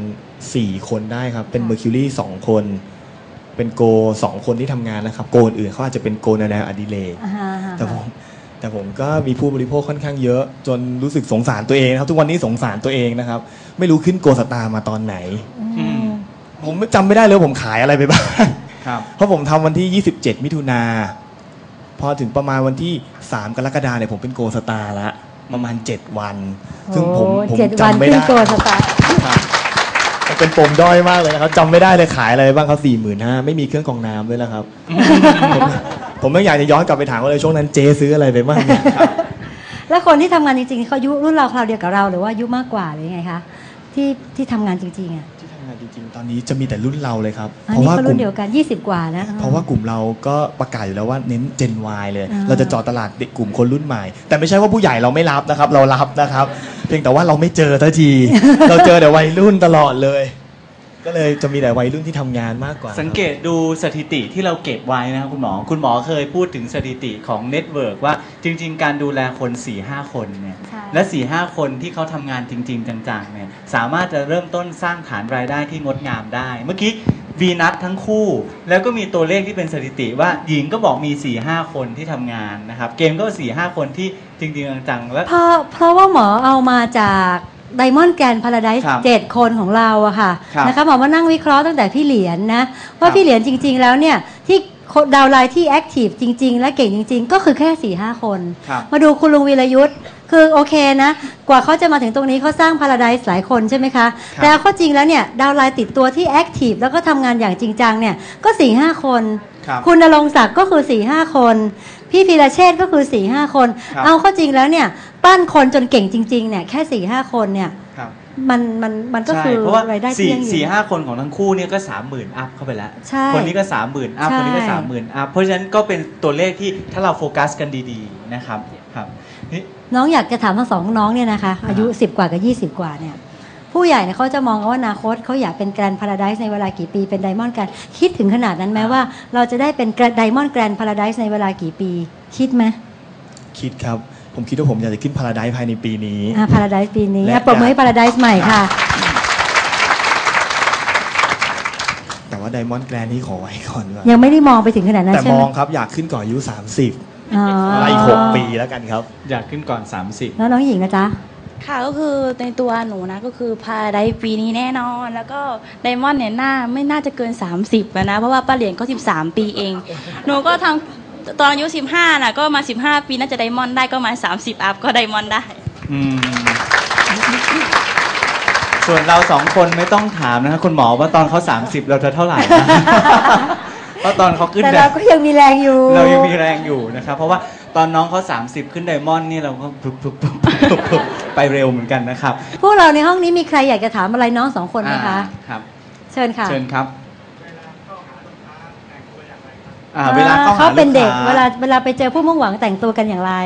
4คนได้ครับเป็น Mercury 2 คนเป็นโก2คนที่ทำงานนะครับโกอื่นเขาอาจจะเป็นโกแนวอดิเรกแต่ผมก็มีผู้บริโภคค่อนข้างเยอะจนรู้สึกสงสารตัวเองนะครับทุกวันนี้สงสารตัวเองนะครับไม่รู้ขึ้นโกสตาร์มาตอนไหนผมจำไม่ได้เลยผมขายอะไรไปบ้างเพราะผมทำวันที่27มิถุนาพอถึงประมาณวันที่3กรกฎาคมเนี่ยผมเป็นโกสตาร์ละประมาณ7วันซึ่งผมจำไม่ได้โกสตาร์มันเป็นปมด้อยมากเลยนะครับจำไม่ได้เลยขายอะไรบ้างเขา45,000ไม่มีเครื่องกรองน้ำด้วยแล้วครับ ผมไม่อยากจะย้อนกลับไปถามว่าเลยช่วงนั้นเจซื้ออะไรไปบ้างแล้วคนที่ทำงานจริงๆเขาอายุรุ่นเราคราวเดียวกับเราหรือว่าอายุมากกว่าหรือไงคะที่ทำงานจริงๆอ่ะที่ทำงานจริงๆตอนนี้จะมีแต่รุ่นเราเลยครับเพราะว่ากลุ่มเดียวกัน20กว่านะเพราะว่ากลุ่มเราก็ประกาศอยู่แล้วว่าเน้น Gen Y เลยเราจะเจาะตลาดเด็กกลุ่มคนรุ่นใหม่แต่ไม่ใช่ว่าผู้ใหญ่เราไม่รับนะครับเรารับนะครับเพียงแต่ว่าเราไม่เจอทันทีเราเจอแต่วัยรุ่นตลอดเลยก็เลยจะมีแต่วัยรุ่นที่ทำงานมากกว่าสังเกตดูสถิติที่เราเก็บไว้นะครับคุณหมอเคยพูดถึงสถิติของเน็ตเวิร์กว่าจริงๆการดูแลคน 4-5 คนเนี่ยและ 4-5 คนที่เขาทำงานจริงๆจังๆเนี่ยสามารถจะเริ่มต้นสร้างฐานรายได้ที่งดงามได้เมื่อกี้วีนัททั้งคู่แล้วก็มีตัวเลขที่เป็นสถิติว่าหญิงก็บอกมี 4-5 คนที่ทำงานนะครับเกมก็ 4-5 คนที่จริงๆจังๆแล้วเพราะว่าหมอเอามาจากไดมอนด์แกรนด์พาราไดซ์7คนของเราอะค่ะนะคะหมอมานั่งวิเคราะห์ตั้งแต่พี่เหรียญนะว่าพี่เหรียญจริงๆแล้วเนี่ยที่ดาวน์ไลน์ที่แอคทีฟจริงๆและเก่งจริงๆก็คือแค่ 4-5 คนครับมาดูคุณลุงวีรยุทธ์คือโอเคนะกว่าเขาจะมาถึงตรงนี้เขาสร้างพาราไดซ์หลายคนใช่ไหมคะแต่เอาเข้าจริงแล้วเนี่ยดาวน์ไลน์ติดตัวที่แอคทีฟแล้วก็ทำงานอย่างจริงจังเนี่ยก็ 4-5 คนครับคุณณรงค์ศักดิ์ก็คือ 4-5 คน พี่พีระเชษฐ์ก็คือ 4-5 คนครับเอาเข้าจริงแล้วเนี่ยปั้นคนจนเก่งจริงๆเนี่ยแค่ 4-5 คนเนี่ยครับมันก็คือเพราะว่ารายได้ที่ยั่งยืนสี่ห้าคนของทั้งคู่เนี่ยก็ 30,000 อัพเข้าไปแล้วใช่คนนี้ก็ 30,000 อัพใช่คนนี้ก็ 30,000 อัพ เพราะฉะนั้นก็เป็นตัวเลขที่ถ้าเราโฟกัสกันดีๆนะครับครับนี่น้องอยากจะถามทั้งสองน้องเนี่ยนะคะอายุ 10 กว่ากับ 20 กว่าเนี่ยผู้ใหญ่เนี่ยเขาจะมองว่าอนาคตเขาอยากเป็นแกรนด์พาราไดซ์ในเวลากี่ปีเป็นไดมอนด์แกรนด์คิดถึงขนาดนั้นไหมว่าเราจะได้เป็นไดมอนด์แกรนด์พาราไดซ์ในเวลากี่ปีคิดไหมคิดครับผมคิดว่าผมอยากจะขึ้นพาราไดซ์ภายในปีนี้พาราไดซ์ปีนี้และปรบมือให้พาราไดซ์ใหม่ค่ะแต่ว่าไดมอนด์แกรนด์ที่ขอไว้ก่อนดีกว่ายังไม่ได้มองไปถึงขนาดนั้นแต่ใช่มไหมองครับอยากขึ้นก่อนอายุ 30 อ๋ออะไรอีก6 ปีแล้วกันครับอยากขึ้นก่อน 30 แล้วน้องหญิงนะจ๊ะค่ะก็คือในตัวหนูนะก็คือพาไดปีนี้แน่นอน แล้วก็ไดมอนด์เนี่ยไม่น่าจะเกิน 30แล้วนะเพราะว่าป้าเหรียญก็ 13 ปีเอง หนูก็ทำตอนอายุ 15น่ะก็มา 15 ปีน่าจะไดมอนด์ได้ก็มา 30 อัพก็ไดมอนด์ได้อืมส่วนเรา2 คนไม่ต้องถามนะครับคุณหมอว่าตอนเขา 30 เราจะเท่าไหร่นะ เพราะตอนเขาขึ้นแต่เราก็ยังมีแรงอยู่เรายังมีแรงอยู่นะครับเพราะว่าตอนน้องเขา30 ขึ้นไดมอนด์นี่เราก็ปุ๊บไปเร็วเหมือนกันนะครับพวกเราในห้องนี้มีใครอยากจะถามอะไรน้องสองคนไหมคะครับเชิญค่ะเชิญครับเวลาเข้าหาเขาเป็นเด็กลูค้าเวลาไปเจอผู้มุ่งหวังแต่งตัวกันอย่างไร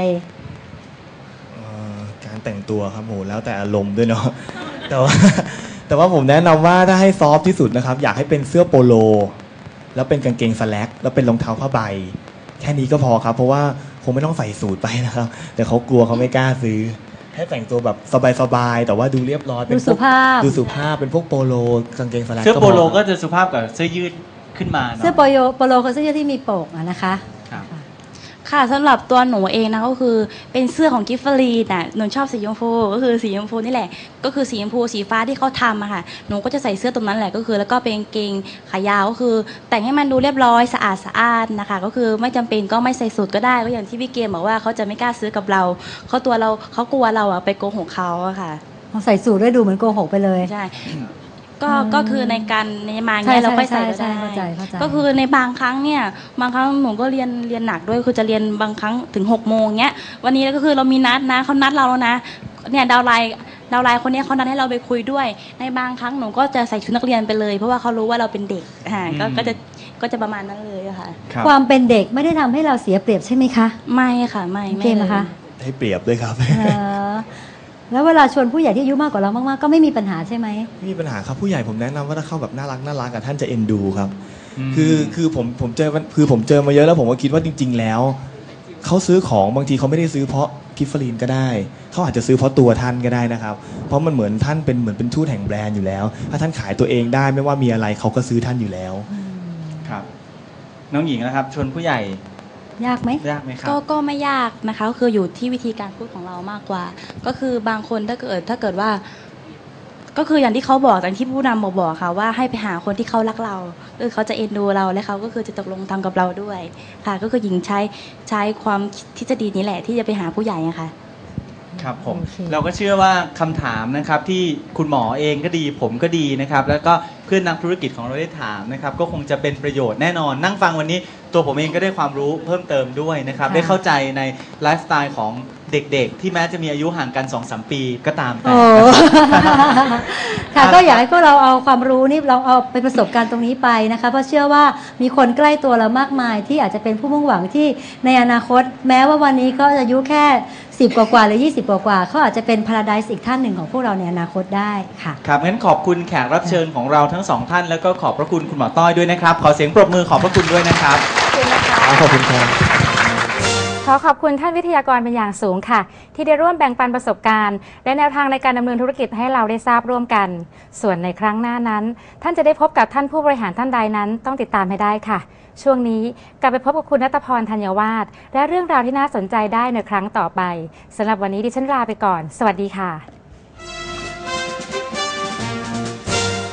การแต่งตัวครับโหแล้วแต่อารมณ์ด้วยเนาะ แต่ว่าผมแนะนำว่าถ้าให้ซอฟต์ที่สุดนะครับอยากให้เป็นเสื้อโปโล แล้วเป็นกางเกงสแล็กแล้วเป็นรองเท้าผ้าใบ แค่นี้ก็พอครับเพราะว่าคงไม่ต้องใส่สูทไปนะครับแต่เขากลัวเขาไม่กล้าซื้อให้แต่งตัวแบบสบายๆแต่ว่าดูเรียบร้อยเป็นพวกดูสุภาพดูสุภาพเป็นพวกโปโลกางเกงสแล็กเสื้อโปโลพก็จะสุภาพกับเสื้อยืดขึ้นมาเนาะเสื้อโปโลคือเสื้อยืดที่มีโปกอะนะคะครับค่ะสำหรับตัวหนูเองนะก็คือเป็นเสื้อของกิฟฟรีนน่ะหนูชอบสีชมพูก็คือสีชมพูนี่แหละก็คือสีชมพูสีฟ้าที่เขาทำอะค่ะหนูก็จะใส่เสื้อตรงนั้นแหละก็คือแล้วก็เป็นกางเกงขายาวก็คือ แต่งให้มันดูเรียบร้อยสะอาดนะคะก็คือไม่จำเป็นก็ไม่ใส่สูทก็ได้ก็อย่างที่พี่เกมบอกว่าเขาจะไม่กล้าซื้อกับเราเขากลัวเราอะไปโกหกเขาอะค่ะใส่สูทด้วยดูเหมือนโกหกไปเลยใช่ก็คือในการในบางเนี่ยเราก็ใส่ก็ใช่ได้เข้าใจก็คือในบางครั้งเนี่ยบางครั้งหนูก็เรียนหนักด้วยคือจะเรียนบางครั้งถึง6 โมงเงี้ยวันนี้ก็คือเรามีนัดนะเขานัดเราแล้วนะเนี่ยดาวไลน์คนนี้เขานัดให้เราไปคุยด้วย ในบางครั้งหนูก็จะใส่ชุดนักเรียนไปเลย เพราะว่าเขารู้ว่าเราเป็นเด็กก็จะประมาณนั้นเลยอะค่ะครับความเป็นเด็กไม่ได้ทำให้เราเสียเปรียบใช่ไหมคะไม่ค่ะไม่เกมนะคะให้เปรียบด้วยครับแล้วเวลาชวนผู้ใหญ่ที่อายุมากกว่าเรามากๆก็ไม่มีปัญหาใช่ไหมไม่มีปัญหาครับผู้ใหญ่ผมแนะนำว่าถ้าเข้าแบบน่ารักกับท่านจะเอ็นดูครับอืมคือผมเจอมาเยอะแล้วผมก็คิดว่าจริง ๆ แล้วเขาซื้อของบางทีเขาไม่ได้ซื้อเพราะกิฟฟรีนก็ได้เขาอาจจะซื้อเพราะตัวท่านก็ได้นะครับเพราะมันเหมือนท่านเป็นเหมือนเป็นทูตแห่งแบรนด์อยู่แล้ว ถ้าท่านขายตัวเองได้ไม่ว่ามีอะไรเขาก็ซื้อท่านอยู่แล้วครับ น้องหญิงนะครับชวนผู้ใหญ่ยากไหมยากไหมครับก็ไม่ยากนะคะก็คืออยู่ที่วิธีการพูดของเรามากกว่า ก็คือบางคนถ้าเกิดว่า ก็คืออย่างที่เขาบอกอย่างที่ผู้นำบอกค่ะว่าให้ไปหาคนที่เขารักเราเขาจะเอ็นดูเราและเขาก็คือจะตกลงทำกับเราด้วยค่ะก็คือหญิงใช้ความทฤษฎีนี้แหละที่จะไปหาผู้ใหญ่อะค่ะครับผมโอเคเราก็เชื่อว่าคำถามนะครับที่คุณหมอเองก็ดีผมก็ดีนะครับแล้วก็เพื่อนนักธุรกิจของเราได้ถามนะครับก็คงจะเป็นประโยชน์แน่นอน นั่งฟังวันนี้ตัวผมเองก็ได้ความรู้เพิ่มเติมด้วยนะครับได้เข้าใจในไลฟ์สไตล์ของเด็กๆ ที่แม้จะมีอายุห่างกัน 2-3 ปีก็ตามแต่โอ้ ค่ะก็อยากให้พวกเราเอาความรู้นี่เราเอาไปประสบการณ์ตรงนี้ไปนะคะเพราะเชื่อว่ามีคนใกล้ตัวเรามากมายที่อาจจะเป็นผู้มุ่งหวังที่ในอนาคต แม้ว่าวันนี้เขาอายุแค่10 กว่าหรือ20 กว่าเขาอาจจะเป็นพาราไดซ์อีกท่านหนึ่งของพวกเราในอนาคตได้ค่ะครับงั้นขอบคุณแขกรับเชิญของเราทั้งสองท่านแล้วก็ขอบพระคุณคุณหมอต้อยด้วยนะครับขอเสียงปรบมือขอบพระคุณด้วยนะครับขอบคุณครับขอขอบคุณท่านวิทยากรเป็นอย่างสูงค่ะ ที่ได้ร่วมแบ่งปันประสบการณ์ และแนวทางในการดำเนินธุรกิจให้เราได้ทราบร่วมกัน ส่วนในครั้งหน้านั้น ท่านจะได้พบกับท่านผู้บริหารท่านใดนั้นต้องติดตามให้ได้ค่ะ ช่วงนี้กลับไปพบกับคุณณัฐพรธัญวาฒน์และเรื่องราวที่น่าสนใจได้ในครั้งต่อไปสำหรับวันนี้ดิฉันลาไปก่อน สวัสดีค่ะ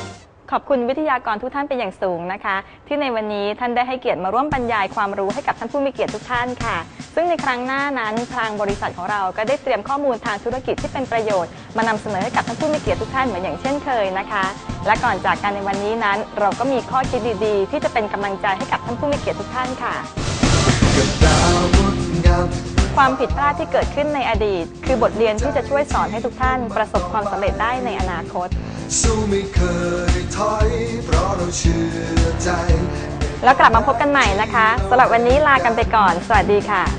ขอบคุณวิทยากรทุกท่านเป็นอย่างสูงนะคะ ที่ในวันนี้ท่านได้ให้เกียรติมาร่วมบรรยายความรู้ให้กับท่านผู้มีเกียรติทุกท่านค่ะ ซึ่งในครั้งหน้านั้นทางบริษัทของเราก็ได้เตรียมข้อมูลทางธุรกิจที่เป็นประโยชน์มานำเสนอให้กับท่านผู้มีเกียรติทุกท่านเหมือนอย่างเช่นเคยนะคะและก่อนจากกันในวันนี้นั้นเราก็มีข้อคิดดีๆที่จะเป็นกำลังใจให้กับท่านผู้มีเกียรติทุกท่านค่ะความผิดพลาดที่เกิดขึ้นในอดีตคือบทเรียนที่จะช่วยสอนให้ทุกท่านประสบความสำเร็จได้ในอนาคตสู้ไม่เคยถอยเพราะเราเชื่อใจแล้วกลับมาพบกันใหม่นะคะสำหรับวันนี้ลากันไปก่อนสวัสดีค่ะ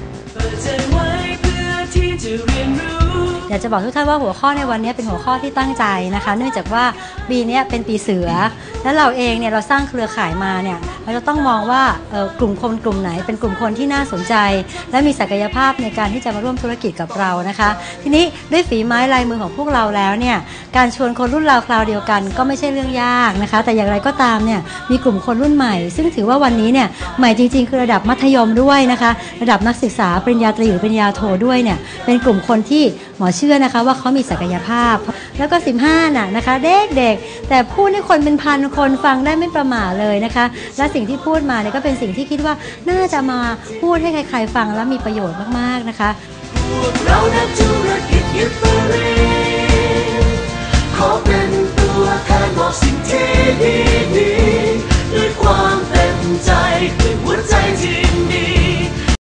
อยากจะบอกทุกท่านว่าหัวข้อในวันนี้เป็นหัวข้อที่ตั้งใจนะคะเนื่องจากว่าปีนี้เป็นปีเสือและเราเองเนี่ยเราสร้างเครือข่ายมาเนี่ยเราจะต้องมองว่ากลุ่มคนกลุ่มไหนเป็นกลุ่มคนที่น่าสนใจและมีศักยภาพในการที่จะมาร่วมธุรกิจกับเรานะคะทีนี้ด้วยฝีไม้ลายมือของพวกเราแล้วเนี่ยการชวนคนรุ่นราวคราวเดียวกันก็ไม่ใช่เรื่องยากนะคะแต่อย่างไรก็ตามเนี่ยมีกลุ่มคนรุ่นใหม่ซึ่งถือว่าวันนี้เนี่ยใหม่จริงๆคือระดับมัธยมด้วยนะคะระดับนักศึกษาปริญญาตรีหรือปริญญาโทด้วยเนี่ยเป็นกลุ่มคนที่หมอเชื่อนะคะว่าเขามีศักยภาพแล้วก็15น่ะนะคะเด็กๆแต่พูดให้คนเป็นพันคนฟังได้ไม่ประหม่าเลยนะคะและสิ่งที่พูดมาเนี่ยก็เป็นสิ่งที่คิดว่าน่าจะมาพูดให้ใครๆฟังแล้วมีประโยชน์มากๆนะคะเรานักธุรกิจยิปฟรีขอเป็นตัวแทนบอกสิ่งที่ดีๆด้วยความเต็มใจด้วยหัวใจ